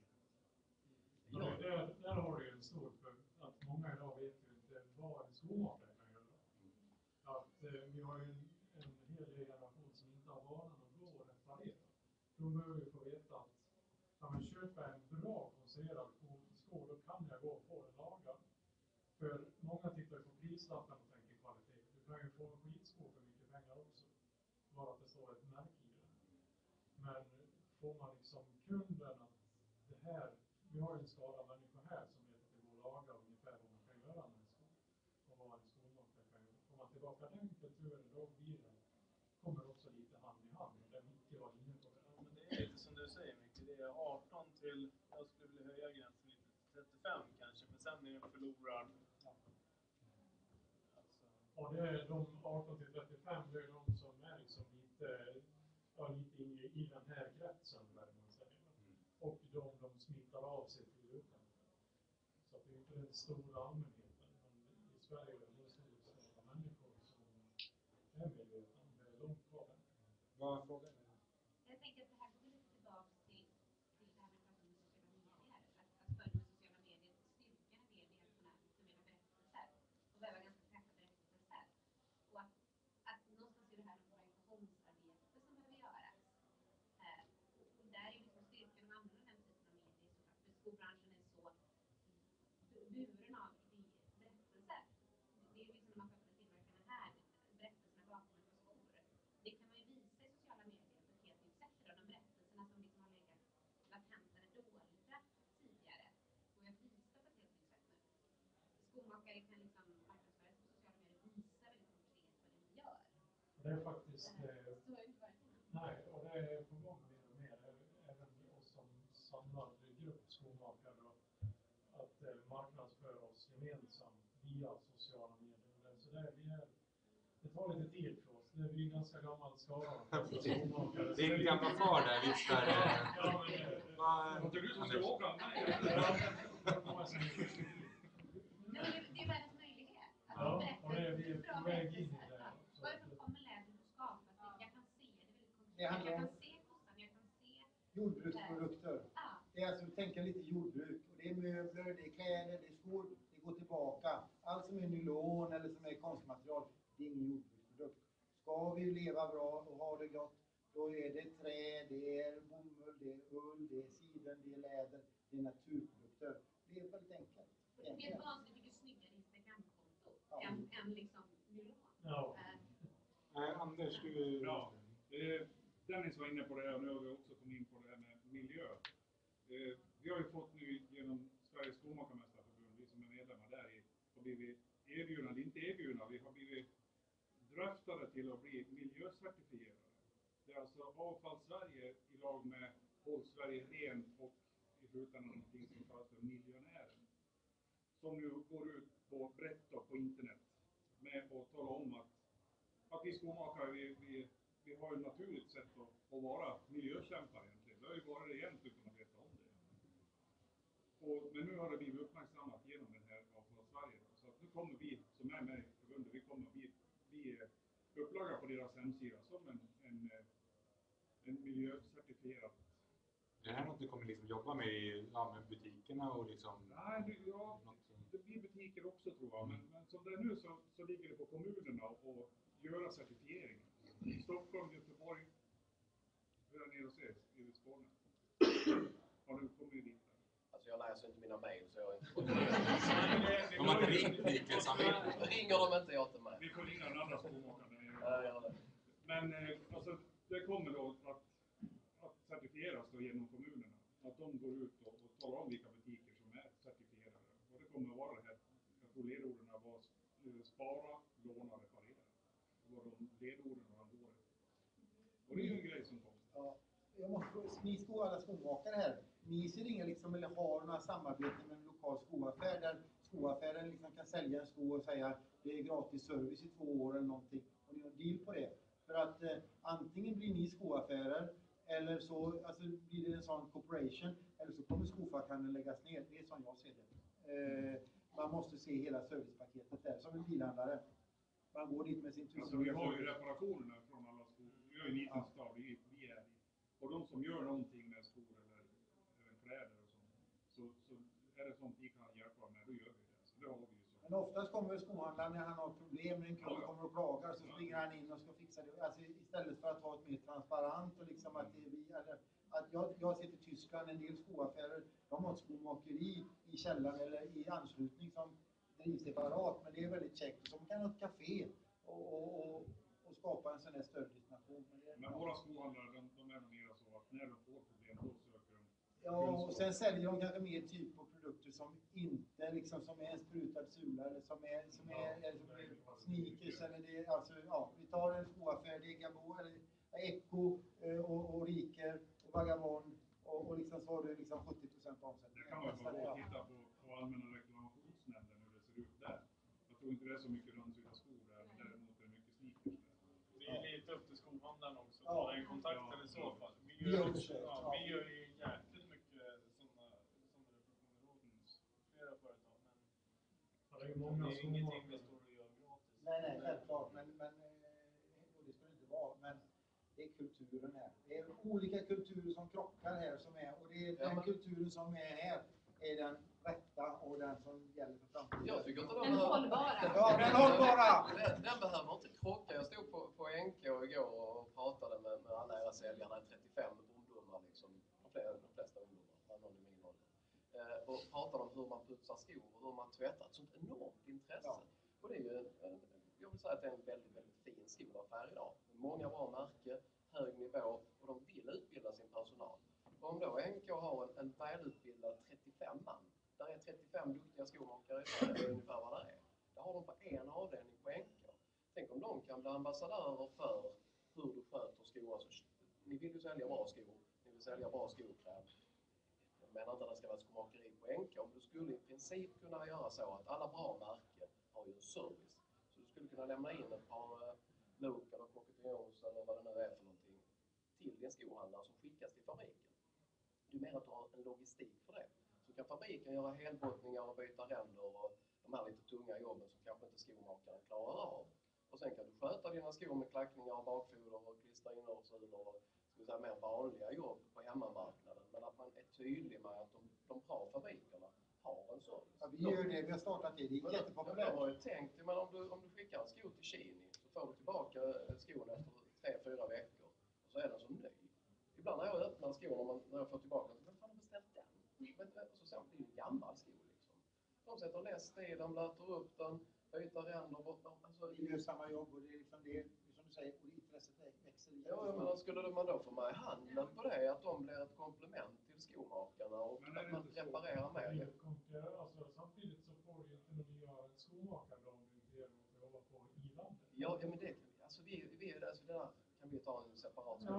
Ja, där har du ju en stor punkt, att många idag vet ju inte vad en skomakare kan göra. Att vi har ju en hel generation som inte har vanan att gå och reparera. De behöver ju få veta att om man köper en bra konserverad sko, då kan jag gå och få den lagad. För många tittar på prislappen och tänker kvalitet. Du kan ju få en skitsko för mycket pengar också. Bara att det står ett märke i den. Men får man liksom kunden att det här, vi har en skala människor här som vet att det går att laga ungefär vad man kan göra med en sko. Och vad en skomakare kan göra. Får man tillbaka den kulturen, då blir det, kommer också lite hand i hand. Och det Micke var inne på det. Ja, men det är lite som du säger Micke, det är 18 till, jag skulle vilja höja gränsen lite till 35 kanske, men sen är det förlorar. Alltså, Och det är de 18 till 35, det är de som är liksom lite i den här kretsen, där man säger. Och de smittar av sig till utanför. Så att det är inte den stora allmänheten. Men i Sverige är det stora människor som är medvetna. Det är långt kvar. Vad är frågan? Jag tänker att det här går lite tillbaka till det här med att prata om sociala medier. Att förr med sociala medier, styrkan i det är att kunna förmedla berättelser och behöva ganska täta berättelser. Och att någonstans är det här något informationsarbete som behöver göras. Och där är liksom styrkan av använda den typen av medier såklart. För skolbranschen är så buren av berättelser. Det är liksom när man pratar med tillverkarna här, berättelserna bakom ett par skor. Det kan man ju visa i sociala medier på ett helt nytt sätt. De berättelserna som liksom har legat latenta eller dolda tidigare går ju att visa på ett helt nytt sätt nu. Skomakare kan liksom marknadsföra sig på sociala medier, visa väldigt konkret vad de gör. Det är faktiskt... Så är det inte varit innan. Nej, och det är på gång mer och mer. Även oss som samlad grupp skomakare då, att marknadsföra oss gemensamt via sociala medier. Så det tar lite tid för oss. Det blir ganska gammal skara. Din gamla far där viftar. Det är du som ska åka med. Det är världens möjlighet. Ja, och det är vi på väg in i det. Varför kommer läder att skapas? Jag kan se det väldigt konkret. Det handlar Jag om kan se kossan, jag kan se... jordbruksprodukter. Ja. Det är alltså, tänka lite jordbruk. Och det är möbler, det är kläder, det är skor, det går tillbaka. Allt som är nylon eller som är konstmaterial, det är ingen jordbruksprodukt. Ska vi leva bra och ha det gott, då är det trä, det är bomull, det är ull, det är siden, det är läder, det är naturprodukter. Det är väldigt enkelt. Det är ett vansinnigt mycket snyggare Instagramkonto Ja. än liksom nylon. Ja. Anders, du... Ja, Dennis var inne på det och nu har vi också kommit in på det här med miljö. Vi har ju fått nu genom Sveriges Skomakarmästarförbund, vi som är medlemmar där i, har blivit erbjudna, eller inte erbjudna, vi har blivit draftade till att bli miljöcertifierade. Det är alltså Avfall Sverige i lag med Håll Sverige ren och i slutändan någonting som kallas för Miljonären. Som nu går ut på brett på internet med att tala om att vi skomakare, vi har ett naturligt sätt att vara miljökämpar egentligen. Det har ju varit det egentligen utan att veta om det. Men nu har det blivit uppmärksammat genom den här Avfall Sverige. Så att nu kommer vi som är med i förbundet, vi kommer att bli upplaga på deras hemsida som en miljöcertifierad. Är det här något du kommer liksom jobba med med butikerna och liksom... Nej, det blir butiker också tror jag. Men som det är nu så ligger det på kommunerna att göra certifieringen. I Stockholm, Göteborg, hur är det nere och ses i Skåne? Har du kommit dit? Alltså jag läser inte mina mejl så jag är inte... De har inte ringt vilken samvete. Ringer de inte, jag inte med. Vi får ringa en annan skomakare. Ja, gör det. Men alltså, det kommer då att certifieras då genom kommunerna. Att de går ut och talar om vilka butiker som är certifierade. Och det kommer att vara det här, jag tror ledorden var spara, låna, reparera. Det var de ledorden och de året. Och det är ju en grej som kommer. Ja, jag måste, ni alla skomakare här, ni ser inga liksom, eller har några samarbeten med en lokal skoaffär där skoaffären liksom kan sälja en sko och säga det är gratis service i 2 år eller någonting. Och ni har deal på det. För att antingen blir ni skoaffärer eller så alltså, blir det en sån corporation eller så kommer skofackhandeln läggas ner. Det är som jag ser det. Man måste se hela servicepaketet där som en bilhandlare. Man går dit med sin tusen. Alltså, vi har ju reparationerna från alla skor. Vi har ju en liten stad, vi är i. Och de som gör någonting med skor eller kläder och sånt, så är det sånt vi kan hjälpa med, då gör vi det. Så det har vi ju så. Men oftast kommer skohandlaren när han har problem, när en kund kommer och klagar, så springer han in och ska fixa det. Alltså, istället för att ha ett mer transparent och liksom att det är vi, eller, att jag ser till Tyskland, en del skoaffärer, de har ett skomakeri i källaren eller i anslutning som drivs separat, men det är väldigt käckt. Så man kan ha ett café och skapa en sån här större destination. Men våra skohandlare, de är nog mer så att när de får problem, då söker de. Ja, och sen säljer de kanske mer typ av produkter som inte liksom som är en sprutad sula eller som är sneakers eller det alltså ja, vi tar en skoaffär, det är Gabo eller Echo och Riker och Vagabond och liksom så har du liksom 70% omsättning. Det kan man bara gå och titta på allmänna reklamationsnämnden hur det ser ut där. Jag tror inte det är så mycket rundsydda skor där, men däremot är det mycket sneakers där. Det är lite upp till skohandlaren också. Ja. Ta den kontakten i så fall. Vi Vi gör, undersökt, ja, ja. vi gör ju jäkligt mycket sådana reflektioner åt flera företag. Men Ja, det är många det är ingenting vi skomakare. står och gör gratis. Nej, självklart. Och det ska det inte vara. Men det är kulturen här. Det är olika kulturer som krockar här som är. Och det är den kulturen som är här är den rätta och den som gäller för framtiden. Jag tycker inte Den hållbara. Ja, den hållbara! Den behöver inte krocka. Jag stod på NK igår och pratade med alla era säljare, 35 ungdomar liksom. De flesta ungdomar, någon i min ålder. Och pratade om hur man putsar skor och hur man tvättar. Ett sånt enormt intresse. Ja. Och det är ju, jag vill säga att det är en väldigt, väldigt fin skoaffär idag. Många bra märken, hög nivå och de vill utbilda sin personal. Och om då NK har en välutbildad 35 man, där är 35 duktiga skomakare i Sverige, det är ungefär vad det är. Det har de på en avdelning på NK. Tänk om de kan bli ambassadörer för hur du sköter skor. Alltså, ni vill ju sälja bra skor, ni vill sälja bra skokräm. Jag menar inte att det ska vara ett skomakeri på NK, men du skulle i princip kunna göra så att alla bra märken har ju en service. Så du skulle kunna lämna in ett par Local eller Cockatons eller vad det nu är för någonting till din skohandlare som skickas till fabriken. Du menar att du har en logistik för det. Så kan fabriken göra helbottningar och byta ränder och de här lite tunga jobben som kanske inte skomakaren klarar av. Och sen kan du sköta dina skor med klackningar och bakfoder och klistra innersulor och mer vanliga jobb på hemmamarknaden. Men att man är tydlig med att de bra fabrikerna har en service. Ja, vi gör det, vi har startat det. Det är jättepopulärt. Jag har ju tänkt, men om du skickar en sko till Kini så får du tillbaka skon efter 3-4 veckor. Och så är den som ny. Ibland när jag öppnar skon när jag får tillbaka den, vem fan har beställt den? Och så sen blir det ju en gammal sko liksom. De sätter läst i den, blöter upp den, byter ränder bort. Alltså, Vi gör samma jobb och det är liksom det, som du säger, och intresset växer. Ja, men skulle man då få med handen på det, att de blir ett komplement till skomakarna och Men är att det man inte så? reparerar Det blir mer? ett alltså, samtidigt så får du ju inte någon nya skomakare om du inte ger något att jobba på i landet. Ja, men det alltså alltså det där kan vi ta en separat Ja.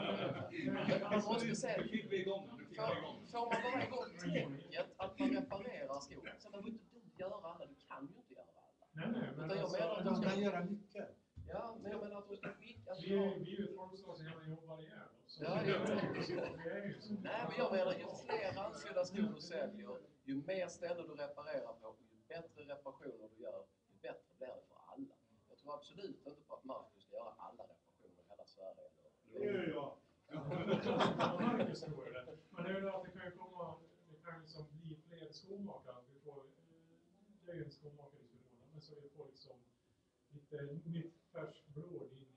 Man måste säga, Nu fick vi igång den. får man bara igång tänket att man reparerar skor, så behöver inte du göra alla, du kan ju inte göra alla. Nej, men Utan jag alltså, menar att De kan göra mycket. Ja, men jag menar att du ska skicka... vi är ju ett folkslag som gärna jobbar ihjäl oss. Ja, det är ju så. Nej, men jag menar, ju fler ansydda skor du säljer, ju mer ställen du reparerar på, ju bättre reparationer du gör, ju bättre blir det för alla. Jag tror absolut inte på att Marcus ska göra alla reparationer i hela Sverige. Det gör jag. Marcus tror jag det. Men det är ju det att det kan ju komma, det kan liksom bli fler skomakare. Vi får, det är ju en skomakardiskussion, men så vi får liksom lite nytt färskt blod in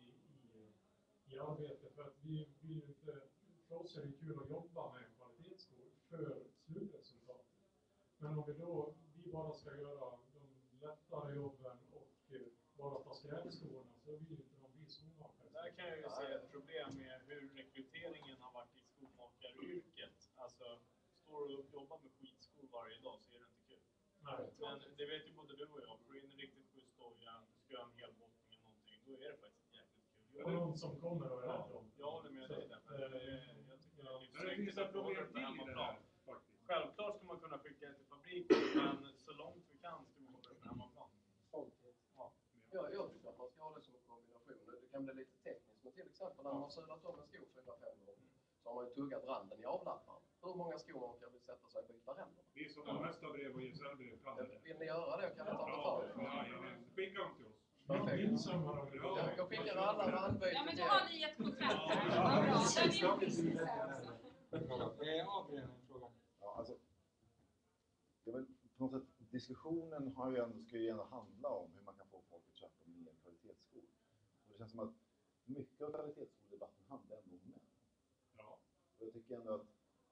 i arbetet. För att vi vill ju inte, för oss är det kul att jobba med kvalitetsskor för slutresultatet. Men om vi bara ska göra de lättare jobben och bara ta skräpskorna, så vill inte de bli skomakare. Där kan jag ju se ett problem med hur rekryteringen har varit i skomakaryrket. Alltså, står du och jobbar med skitskor varje dag så är det inte kul. Nej. Men det vet ju både du och jag, får du in en riktigt schysst doja, ska göra en helbottning eller någonting, då är det faktiskt jäkligt kul. Och någon som kommer och är rädd om. Jag håller med dig där. Jag tycker det är Men det livsviktigt finns att ett du håller problem det på till i det hemmaplan. här faktiskt. Självklart ska man kunna skicka det till fabriken, men så långt vi kan ska vi hålla det på hemmaplan. Stolthet. Ja, jag tycker att man ska ha det som en kombination. Det kan bli lite tekniskt, men till exempel när man har sulat om en sko 4-5 gånger så har man ju tuggat randen i avlapparen. Hur många skomakare vill sätta sig och byta ränderna? Vi som har mesta brev och gesäljbrev kan det. Vill ni göra det? Kan ni ta betalt? Ja, skicka dem till oss. Perfekt. Jag skickar alla randbyten Ja, men till då har ni ett kontrakt här. Vad bra. Där är en business här också. Adrian, en fråga. Ja, alltså, det är väl på något sätt, diskussionen har ju ändå, ska ju ändå handla om hur man kan få folk att köpa mer kvalitetsskor. Och det känns som att mycket av kvalitetsskodebatten handlar ändå om män. Ja. Och jag tycker ändå att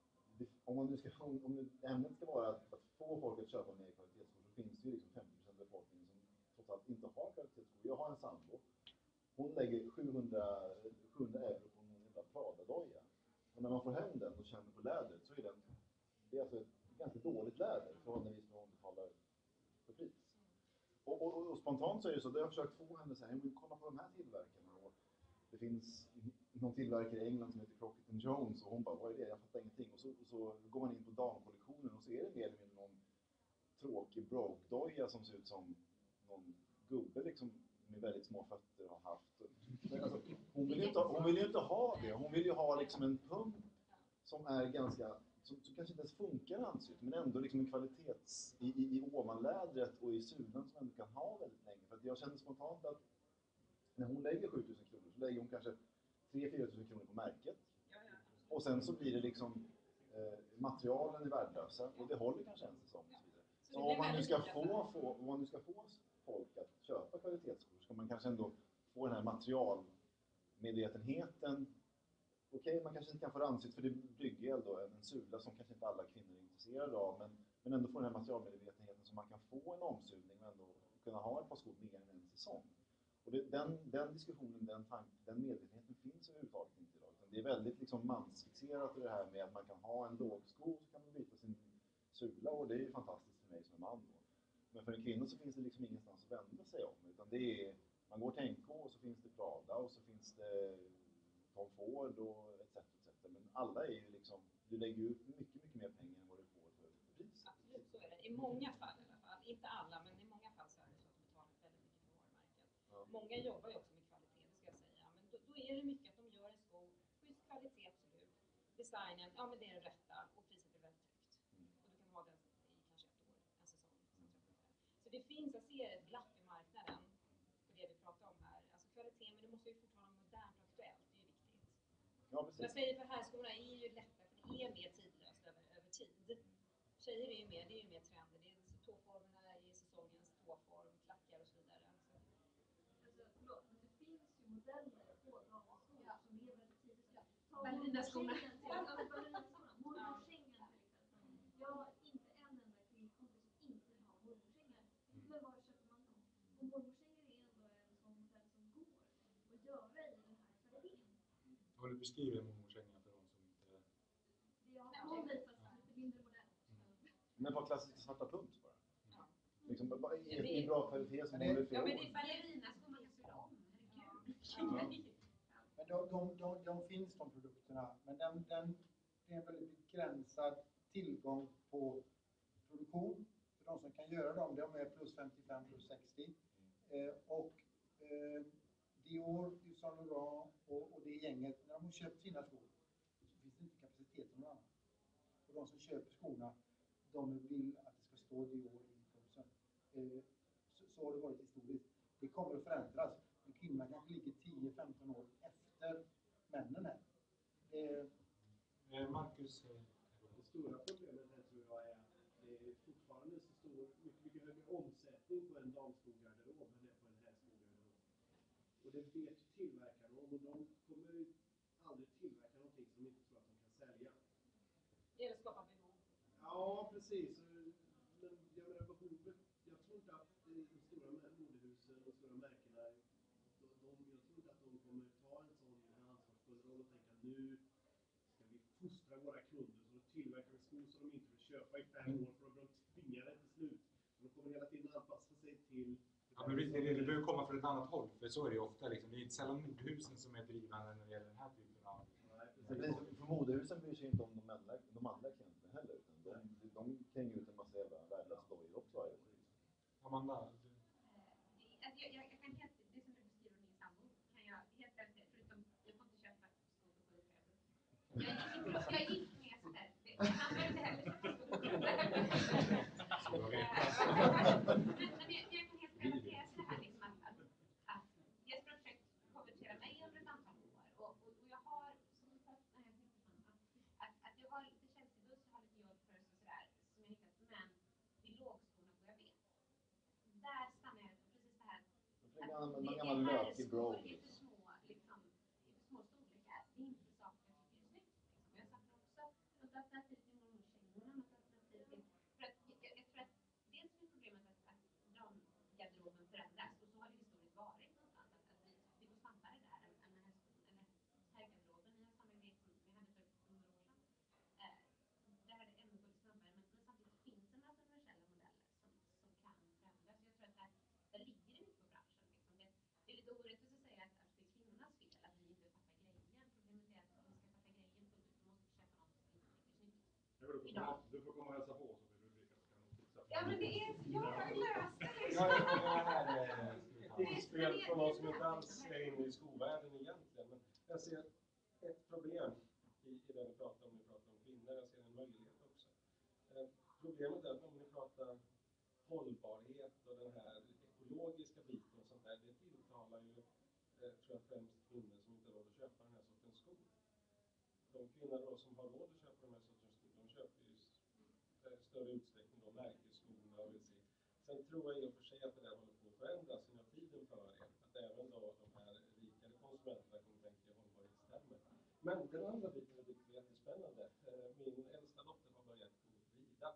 om ämnet ska vara att få folk att köpa mer kvalitetsskor, så finns det ju liksom 50% av befolkningen som trots allt inte har kvalitetsskor. Jag har en sambo. Hon lägger 700 euro på en jävla Prada-doja. Och när man får hem den och känner på lädret så är det är alltså ett ganska dåligt läder förhållandevis med vad hon betalar för pris. Och spontant så är det så, då har jag försökt få henne att säga, men kolla på de här tillverkarna. Och det finns någon tillverkare i England som heter Crockett Jones och hon bara, vad är det? Jag fattar ingenting. Och så går man in på damkollektionen och så är det mer eller mindre någon tråkig broke-doja som ser ut som någon gubbe liksom med väldigt små fötter har haft. Men alltså, hon vill ju inte ha det. Hon vill ju ha liksom en pump som är ganska, som kanske inte ens funkar ansytt, men ändå liksom en kvalitets i ovanlädret och i sulan som ändå kan ha väldigt länge. För att jag känner spontant att när hon lägger 7 000 kronor så lägger hon kanske 3-4 000 kronor på märket. Och sen så blir det liksom materialen är värdelösa och det håller kanske en säsong och så vidare. Så om man nu ska få folk att köpa kvalitetsskor ska man kanske ändå få den här materialmedvetenheten. Okej, man kanske inte kan få det ansikt för det bygger ändå en sula som kanske inte alla kvinnor är intresserade av, men ändå få den här materialmedvetenheten så man kan få en omsugning och ändå kunna ha ett par skor mer än en säsong. Och den diskussionen, den medvetenheten finns överhuvudtaget inte idag. Utan det är väldigt liksom mansfixerat i det här med att man kan ha en lågsko så kan man byta sin sula och det är ju fantastiskt för mig som är man då. Men för en kvinna så finns det liksom ingenstans att vända sig om. Utan det är, man går till NK och så finns det Prada och så finns det Tom Ford och etc. Men alla är ju liksom, du lägger ut mycket mer pengar än vad du får för pris. Absolut, så är det. I många fall i alla fall. Inte alla, men i många fall så är det så att de betalar väldigt mycket för varumärken. Ja. Många jobbar ju också med kvalitet, det ska jag säga. Men då är det mycket att de gör en sko, schysst kvalitet absolut. Designen, ja men det är den rätta och priset är väldigt högt. Och du kan ha den i kanske 1 år, en säsong. Så det finns, jag ser ett glapp i marknaden på det vi pratar om här. Alltså kvalitet, men det måste ju fortfarande vara modernt och aktuellt, det är ju viktigt. Ja, precis. Jag säger för herrskorna är ju lättare, för det är mer tidlöst över tid. Tjejer är ju mer, det är ju mer trender. Det är tåformerna i säsongens tåform, klackar och så vidare. Alltså, förlåt, men det finns ju modeller på damskor som är väldigt tidiga. Ballerinaskorna. Ballerinaskorna. Mormorskängan till exempel. Jag har inte en enda killkompis som inte vill ha mormorskängar. Men var köper man dem? Och mormorskängar är ändå en sån modell som går att göra i den här kvaliteten. Jag vill beskriva mormorskängan för de som inte... Det jag har på mig fast lite mindre modell. Men bara klassiska svarta pumps bara. Ja. Liksom, bara i bra kvalitet som håller för Ja, men år. det är ballerinaskor man kan syra om. Men de finns de produkterna, men det är en väldigt begränsad tillgång på produktion. För de som kan göra dem, de är plus 55, plus 60. Dior, Yves Saint Laurent och det gänget, när de har köpt sina skor så finns det inte kapacitet till någon annan. Och de som köper skorna, de vill att det ska stå Dior i pumsen. Så har det varit historiskt. Det kommer att förändras. Men kvinnorna kanske ligger 10-15 år efter männen här. Marcus? Det stora problemet här tror jag är att det är fortfarande så stor, mycket högre omsättning på en damskogarderob än det är på en herrskogarderob. Och det vet ju tillverkarna om och de kommer ju aldrig tillverka någonting som de inte tror att de kan sälja. Det gäller att skapa behov. Ja, precis. Men jag menar behovet, jag tror inte att de stora modehusen och stora märkena, jag tror inte att de kommer ta en sån ansvarsfull roll och tänka nu ska vi fostra våra kunder så då tillverkar vi skor som de inte vill köpa i 5 år för då blir de tvingade till slut. Så de kommer hela tiden anpassa sig till... Ja, men visst, det behöver komma från ett annat håll, för så är det ju ofta. Liksom. Det är inte sällan modehusen som är drivande när det gäller den här typen av... För modehusen bryr sig inte om de andra klienterna heller. Utan de kränger ut en massa jävla värdelösa dojor också varje år. Amanda? Jag kan helt, det som du beskriver om din sambo, kan jag helt ärligt, förutom jag får inte köpa skor för 7 kläder. Jag är gift med Ester. Han behöver inte heller köpa skor. Men jag kan helt relatera till det här liksom att Jesper har försökt konvertera mig under ett antal år. Och jag har, som du sa när jag tänkte att jag har lite känsligbuss, jag har lite jobb för sådär som jag hittat. Men det är lågskorna och jag vet. Där stannar jag precis det här. Man gammal lökig bro. Det är för små, liksom, små storlekar. Det är inte saker jag tycker är snyggt. Liksom. Jag satt också något alternativ till mormorkängorna, något alternativ till... För att jag tror att dels är problemet att damgarderoben förändras och så har det historiskt varit någonstans. Att det går snabbare där än herrgarderoben. Ni har samma grej som vi hade för 100 år sedan. Där har det ändå gått snabbare, men samtidigt finns det en massa universella modeller som kan förändras. Jag tror att där ligger det mycket på branschen. Liksom. Det är lite orättvist att säga att det är kvinnornas fel att vi inte fattar grejen. Problemet är att om vi ska fatta grejen fullt ut, då måste vi köpa något som inte är snyggt. Du får komma och hälsa på så vi Ulrika så kan hon fixa på. Ja, men det är... Jag har löst det! Ja, aktuellt från någon som inte alls är inne i skolvärlden egentligen. Men jag ser ett problem i det ni pratar om kvinnor. Jag ser en möjlighet också. Problemet är att om ni pratar hållbarhet och den här ekologiska biten och sånt där, det tilltalar ju tror jag främst kvinnor som inte har råd att köpa den här sortens skor. De kvinnor då som har råd att köpa den här sortens skor, de köper ju i större utsträckning då märkesskorna och vill se. Sen tror jag i och för sig att det där håller på att förändras i tiden för er. Att även då de här rikare konsumenterna kommer tänka i hållbarhetstermer. Men den andra biten är jättespännande. Min äldsta dotter har börjat rida.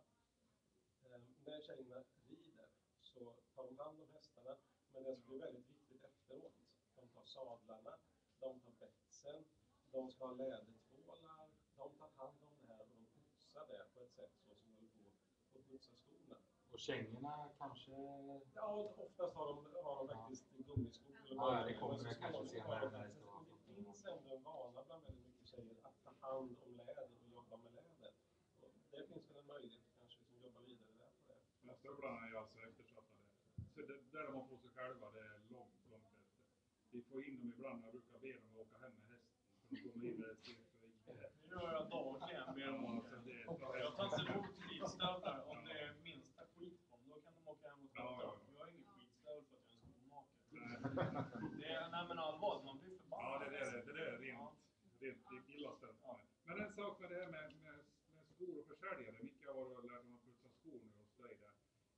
När tjejerna rider så tar de hand om hästarna, men det som blir väldigt viktigt efteråt. De tar sadlarna, de tar betsen, de ska ha lädertvålar, de tar hand om det här och de putsar det på ett sätt så som håller på att putsa skorna. Och kängorna kanske? Ja, oftast har de faktiskt gummiskor. Ja, det kommer det kanske senare. Det finns ändå en vana bland väldigt mycket tjejer att ta hand om läder och jobba med läder. Och det finns väl en möjlighet kanske att jobba vidare där på det. Men stövlarna är alltså eftersatta. Så det där de har på sig själva, det är långt efter. Vi får in dem ibland när jag brukar be dem åka hem med hästen. För de kommer in där ett steg för gick. Det gör jag dagligen med dem. Jag tar inte emot skidstövlar om det är minsta skit på dem. Då kan de åka hem och sköta dem. Jag har ingen skitstövel för att jag är en skomakare. Det är, nej men allvar, man blir förbannad. Ja, det är rent illa ställt. Ja. Men en sak med det här med skor och försäljare. Micke har varit och lärt mig att putsa skor nu hos dig där.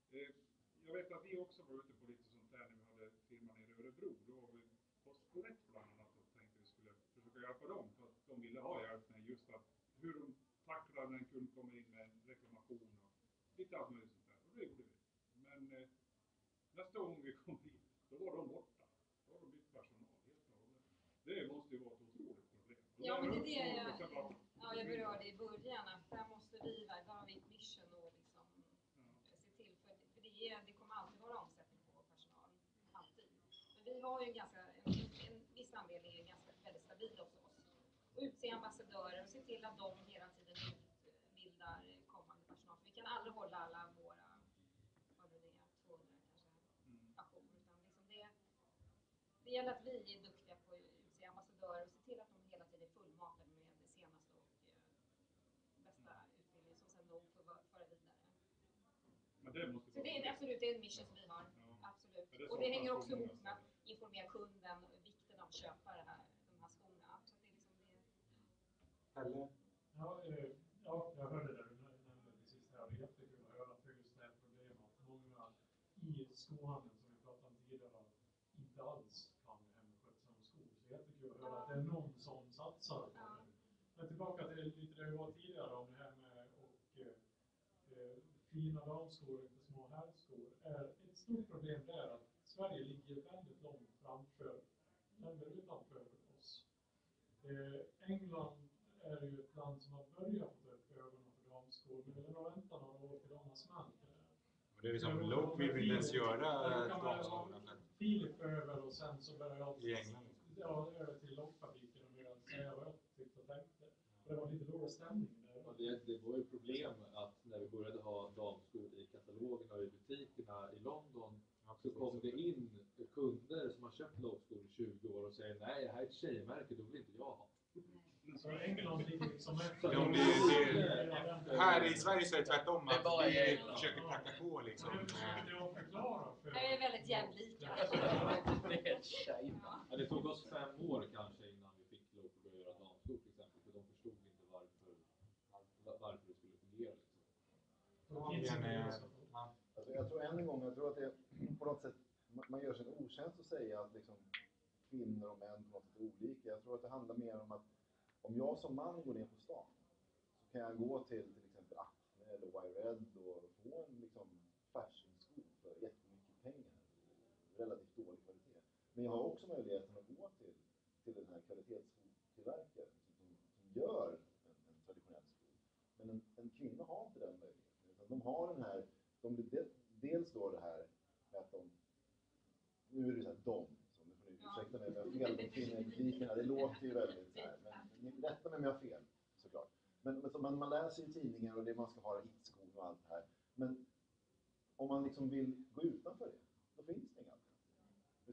Jag vet att vi också var ute på lite sånt där när vi hade firman i Örebro. Då var vi på Skolett bland annat och tänkte vi skulle försöka hjälpa dem. För att de ville ha hjälp med just att hur de tacklar när en kund kommer in med en reklamation och lite allt möjligt sånt där. Och det gjorde vi. Men nästa gång vi kom hit, då var de borta. Då har de bytt personal helt och hållet. Det måste ju vara ett otroligt problem. Ja, men det är det jag berörde i början. Att där måste vi, där har vi ett mission och liksom se till. För det kommer alltid vara omsättning på personal. Alltid. Men vi har ju en viss anledning är ganska väldigt stabil hos oss. Och utse ambassadörer och se till att de hela tiden utbildar kommande personal. För vi kan aldrig hålla alla våra, vad det är, 200 kanske, ajour. Utan liksom det gäller att vi är duktiga på att utse ambassadörer och se till att de hela tiden är fullmatade med det senaste och bästa utbildning som sen de får föra vidare. Men det måste så det är absolut en mission som vi har. Ja. Absolut. Och det hänger också ihop med att informera kunden och vikten av att köpa de här skorna. Så det är liksom det. Eller? Ja, jag hörde det du nämnde precis här. Det är jättekul att höra för just det här problemet att många i skohandeln som vi pratade om tidigare inte alls kan hemskötsel om skor. Så jättekul att höra att det är någon som satsar på det. Men tillbaka till lite det vi var tidigare om det här med fina damskor, inte små herrskor. Ett stort problem är att Sverige ligger väldigt långt framför länder utanför oss. England är ju ett land som har börjat få upp ögonen för damskor, men vi vill vänta några år till de har smält. Det är liksom Loke vill inte ens göra damskorna. Filip över och sen så börjar jag i England. Ja, över till Loke-fabriken och började säga vad jag tyckte och tänkte. Och det var lite dålig stämning där. Och det var ju problem att när vi började ha damskor i katalogerna och i butikerna i London så kom det in kunder som har köpt Loke-skor i 20 år och säger nej, det här är ett tjejmärke, då vill inte jag ha. Så England ligger liksom här i Sverige så är det tvärtom att vi försöker pracka på liksom. Det är väldigt jämlika. Ja, det tog oss 5 år kanske innan vi fick lov att börja göra damskor till exempel, för de förstod inte varför det skulle fungera liksom. Alltså, jag tror än en gång, jag tror att det på något sätt man gör sig en otjänst att säga att liksom, kvinnor och män på något sätt är olika. Jag tror att det handlar mer om att om jag som man går ner på stan så kan jag gå till exempel Acne eller Wired och få en liksom fashion-sko för jättemycket pengar. Relativt dålig kvalitet. Men jag har också möjligheten att gå till den här kvalitetstillverkaren som gör en traditionell sko. Men en kvinna har inte den möjligheten. Utan de har den här, dels då det här med att nu är det så här som nu får ni ursäkta mig, men fel med kvinnor i butikerna, det låter ju väldigt så här, men rätta mig om jag har fel, såklart. Men så man läser ju tidningar och det man ska ha it-skon och allt det här. Men om man liksom vill gå utanför det, då finns det inga alternativ.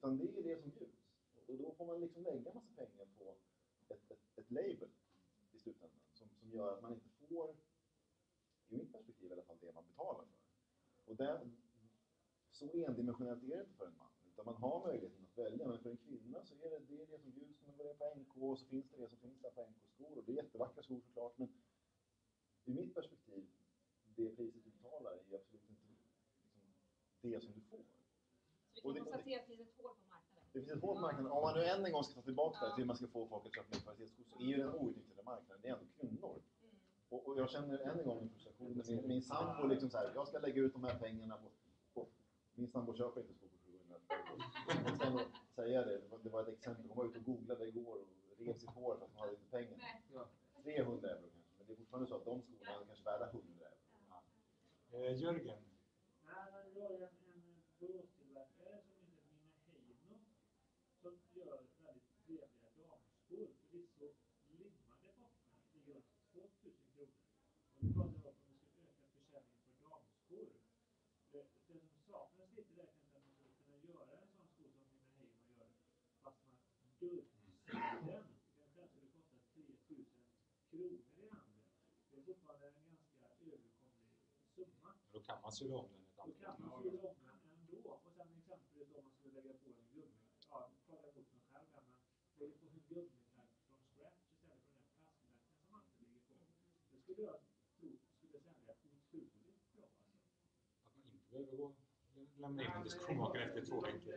Utan det är det som bjuds. Och då får man liksom lägga massa pengar på ett label i slutändan. Som gör att man inte får, i mitt perspektiv i alla fall, det man betalar för. Och så endimensionellt är det inte för en man. Utan man har möjligheten att välja. Men för en kvinna så är det som bjuds när man börjar på NK. Och så finns det som finns där på NK-skor. Och det är jättevackra skor såklart. Men i mitt perspektiv, det priset du betalar är absolut inte liksom det som du får. Så vi kan konstatera att det finns ett hål på marknaden. Det finns ett hål på marknaden. Om man nu än en gång ska ta tillbaka det till man ska få folk att köpa mer kvalitetsskor, så är ju den outnyttjade marknaden, det är ändå kvinnor. Och jag känner än en gång en frustration med min sambo. Liksom så här, jag ska lägga ut de här pengarna på min sambo köper inte skor på 700. Jag ska nog säga det. Det var ett exempel. Hon var ute och googlade igår och rev sitt hår för att hon hade inte pengar. 300 euro kanske. Men det är fortfarande så att de skorna är kanske värda 100 euro. Ja. Jörgen? Nej, men jag är en boråstillverkare som heter Mina Heino som gör väldigt trevliga damskor. Förvisso limmade bottnar ligger runt 2000 kronor. Och nu pratar jag om att vi ska öka försäljningen för damskor. Det som saknas lite där kanske att man skulle kunna göra en sån sko som Mina Heino gör, fast man dörrsidan. Det kanske skulle kosta 3000 kronor i handeln. Det är fortfarande en ganska överkomlig summa. Då kan man sylla om den ett Då kan man sylla om den ändå. Och sen exempelvis om man skulle lägga på en gummi. Ja, pratar emot mig själv här, men lägga på en gummitack från scratch istället för den här plastmärken som alltid ligger på. Det skulle jag tro skulle sälja otroligt bra. Att man inte behöver gå lämna in en skomakare efter 2 veckor.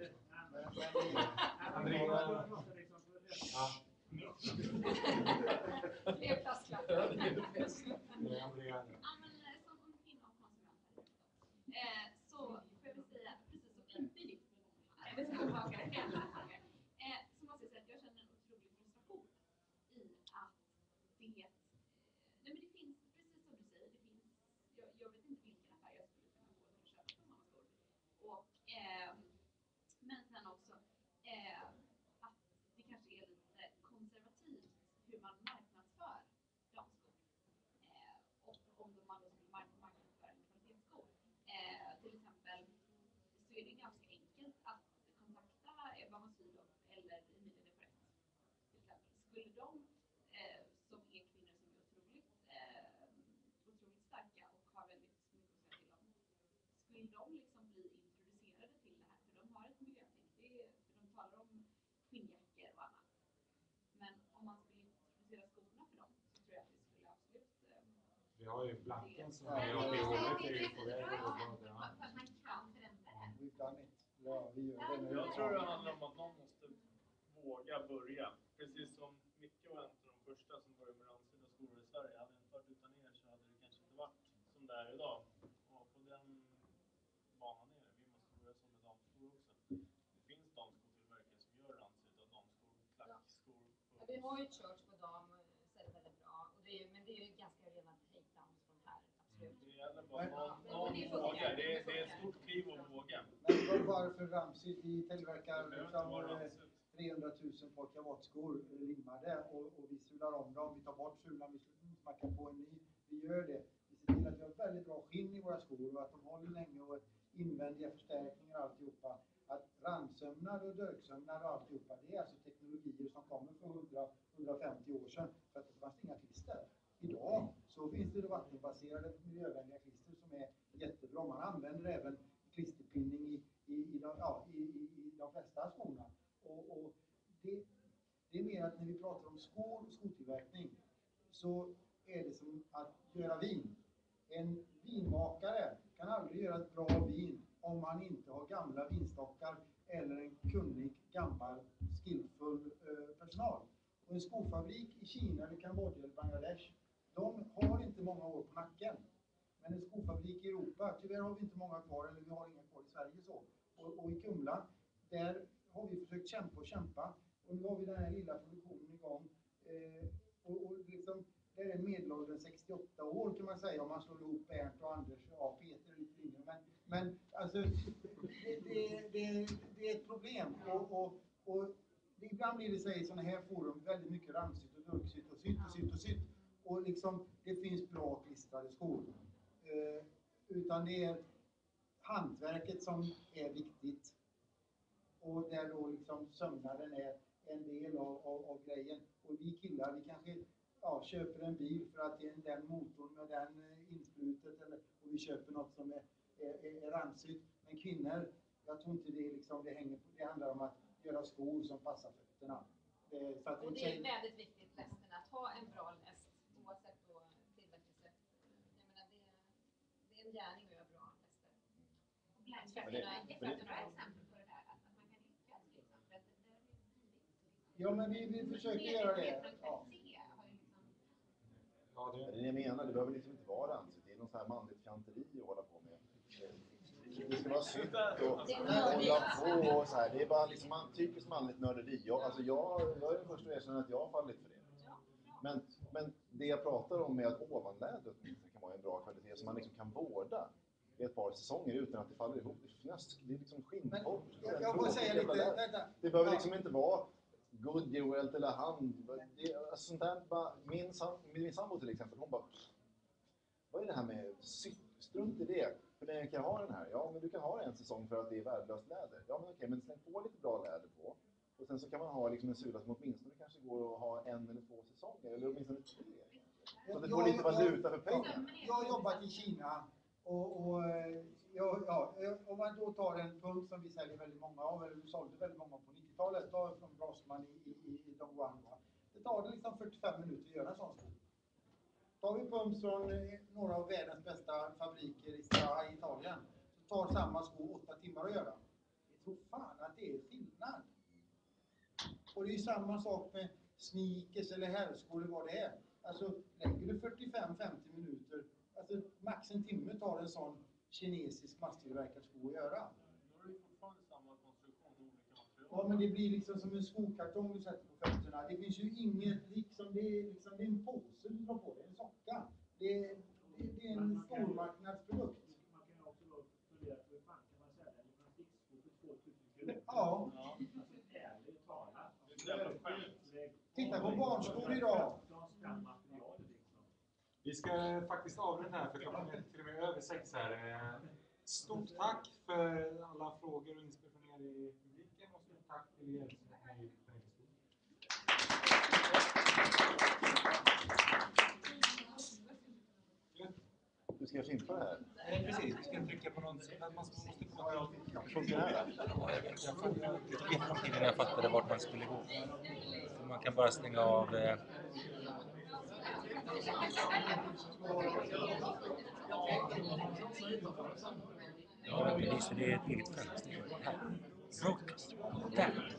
Fler plastklappar. Andrea. Som kvinna och konsument så får jag väl säga, precis som inte i ditt här, eller skomakare eller skomakare, så måste jag säga att jag känner en otrolig frustration i att det nej men det finns, precis som du säger, det finns, jag vet inte vilken affär jag skulle kunna gå till och köpa sådana skor. Och, men sen också att det kanske är lite konservativt hur man marknadsför damskor. Och om man då skulle marknadsföra en kvalitetssko. Till exempel så är det ganska enkelt att kontakta Ebba Masylov eller Emilia de Forest. Till exempel. Skulle de som är kvinnor som är otroligt starka och har väldigt mycket att säga till om. Skulle de liksom bli introducerade till det här? För de har ett miljötänk. För de talar om skinnjackor och annat. Men om man skulle introducera skorna för dem så tror jag att det skulle absolut... Vi har ju Blacken som är uppe i hålet. Det är ju på väg att gå. Att man kan förändra det. We've done it. Ja, vi gör det nu. Jag tror det handlar om att någon måste våga börja. Precis som Micke var en av de första som började med randsydda skor i Sverige. Hade det inte varit utan er så hade det kanske inte varit som det är idag. Och på den banan är det. Vi måste börja som med damskor också. Det finns damskotillverkare som gör randsydda damskor, klackskor. Ja, vi har ju Church på dam, säljer väldigt bra. Och men det är ju ganska rena takedowns från här, absolut. Det gäller bara någon vågar. Det är ett stort kliv att våga. Men varför Ramsey? Vi tillverkar liksom 300 000 polkavattskor limmade och vi sular om dem. Vi tar bort sulan, vi smackar på en ny. Vi gör det. Vi ser till att vi har väldigt bra skinn i våra skor och att de håller länge och invändiga förstärkningar och alltihopa. Att randsömnad och dörksömnad och alltihopa, det är alltså teknologier som kommer för 100-150 år sedan. För att det fanns inga klister. Idag så finns det vattenbaserade miljövänliga klister som är jättebra. Man använder även klisterpinning i de flesta skorna. Och det är mer att när vi pratar om skor och skotillverkning så är det som att göra vin. En vinmakare kan aldrig göra ett bra vin om man inte har gamla vinstockar eller en kunnig, gammal, skillfull personal. Och en skofabrik i Kina eller Kambodja eller Bangladesh, de har inte många år på nacken. Men en skofabrik i Europa, tyvärr har vi inte många kvar, eller vi har inga kvar i Sverige så. Och i Kumla, där har vi försökt kämpa. Och nu har vi den här lilla produktionen igång. Och liksom, det är medelåldern 68 år kan man säga om man slår ihop Bernt och Anders. Ja, Peter är lite yngre. Men alltså, det är ett problem. Och ibland blir det sig i sådana här forum väldigt mycket ramsytt och durksytt och sytt. Och liksom, det finns bra klistrade skor. Utan det är hantverket som är viktigt. och där då liksom sömnaden är en del av grejen. Och vi killar, vi kanske köper en bil för att det är den motorn med den insprutet, eller och vi köper något som är randsigt. Men kvinnor, jag tror inte det liksom, det handlar om att göra skor som passar fötterna. Så att och det är väldigt viktigt, lästen, att ha en bra läst oavsett då tillverkelse. Jag menar, det är en gärning att göra bra läster. Och bläckfötterna är ett bra exempel på det där, att man kan lyckas liksom. För att det där är billigt. Ja, men vi försöker göra det. Ja, det är det jag menar, det behöver liksom inte vara randigt. Det är någon sån här manligt fjanteri att hålla på med. Det ska vara sytt och hålla på och så här. Det är bara liksom typiskt manligt nörderi. Jag är den första att erkänna att jag har fallit för det. Men det jag pratar om är att ovanlädret kan vara en bra kvalitet som man liksom kan vårda i ett par säsonger utan att det faller ihop i fnösk. Det är liksom skinntorrt. Jag får säga lite, det behöver liksom inte vara Goodyear eller hand. Sånt där, min sambo till exempel, hon bara, vad är det här med strunt i det? För länge kan jag ha den här? Ja, men du kan ha en säsong för att det är värdelöst läder. Ja, men okej, men släng på lite bra läder på. Och sen så kan man ha liksom en sula som åtminstone kanske går att ha 1 eller 2 säsonger, eller åtminstone 3. Så det får lite valuta för pengar. Jag har jobbat i Kina och om man då tar en punkt som vi säljer väldigt många av, eller vi sålde väldigt många på 90-talet, då från Grossman i Dongguan. Det tar det liksom 45 minuter att göra en sån sko. Tar vi pumps från några av världens bästa fabriker i Italien, så tar samma sko 8 timmar att göra. Jag tror fan att det är skillnad. Och det är ju samma sak med sneakers eller herrskor eller vad det är. Alltså lägger du 45-50 minuter, alltså max en timme tar en sån kinesisk masstillverkad sko att göra. Då är det fortfarande samma konstruktion med olika material. Ja, men det blir liksom som en skokartong du sätter på fötterna. Det finns ju inget, liksom, det är en påse du drar på dig, en socka. Det är en stormarknadsprodukt. Man kan ju också då fundera på hur fan kan man sälja en gymnastiksko för 2000 kronor? Ja. Alltså ärligt talat. Titta på barnskor idag. Vi ska faktiskt avrunda här för klockan är till och med över 6 här. Stort tack för alla frågor och inspel från er i publiken och stort tack till er som är med i panelstol. Du ska filma det här? Precis, vi ska trycka på någon sida. Man måste Hur funkar det här? Det tog jättelång tid innan jag fattade vart man skulle gå. Så man kan bara stänga av... Ja, det är ett eget fönster. Här. Broadcast. Där.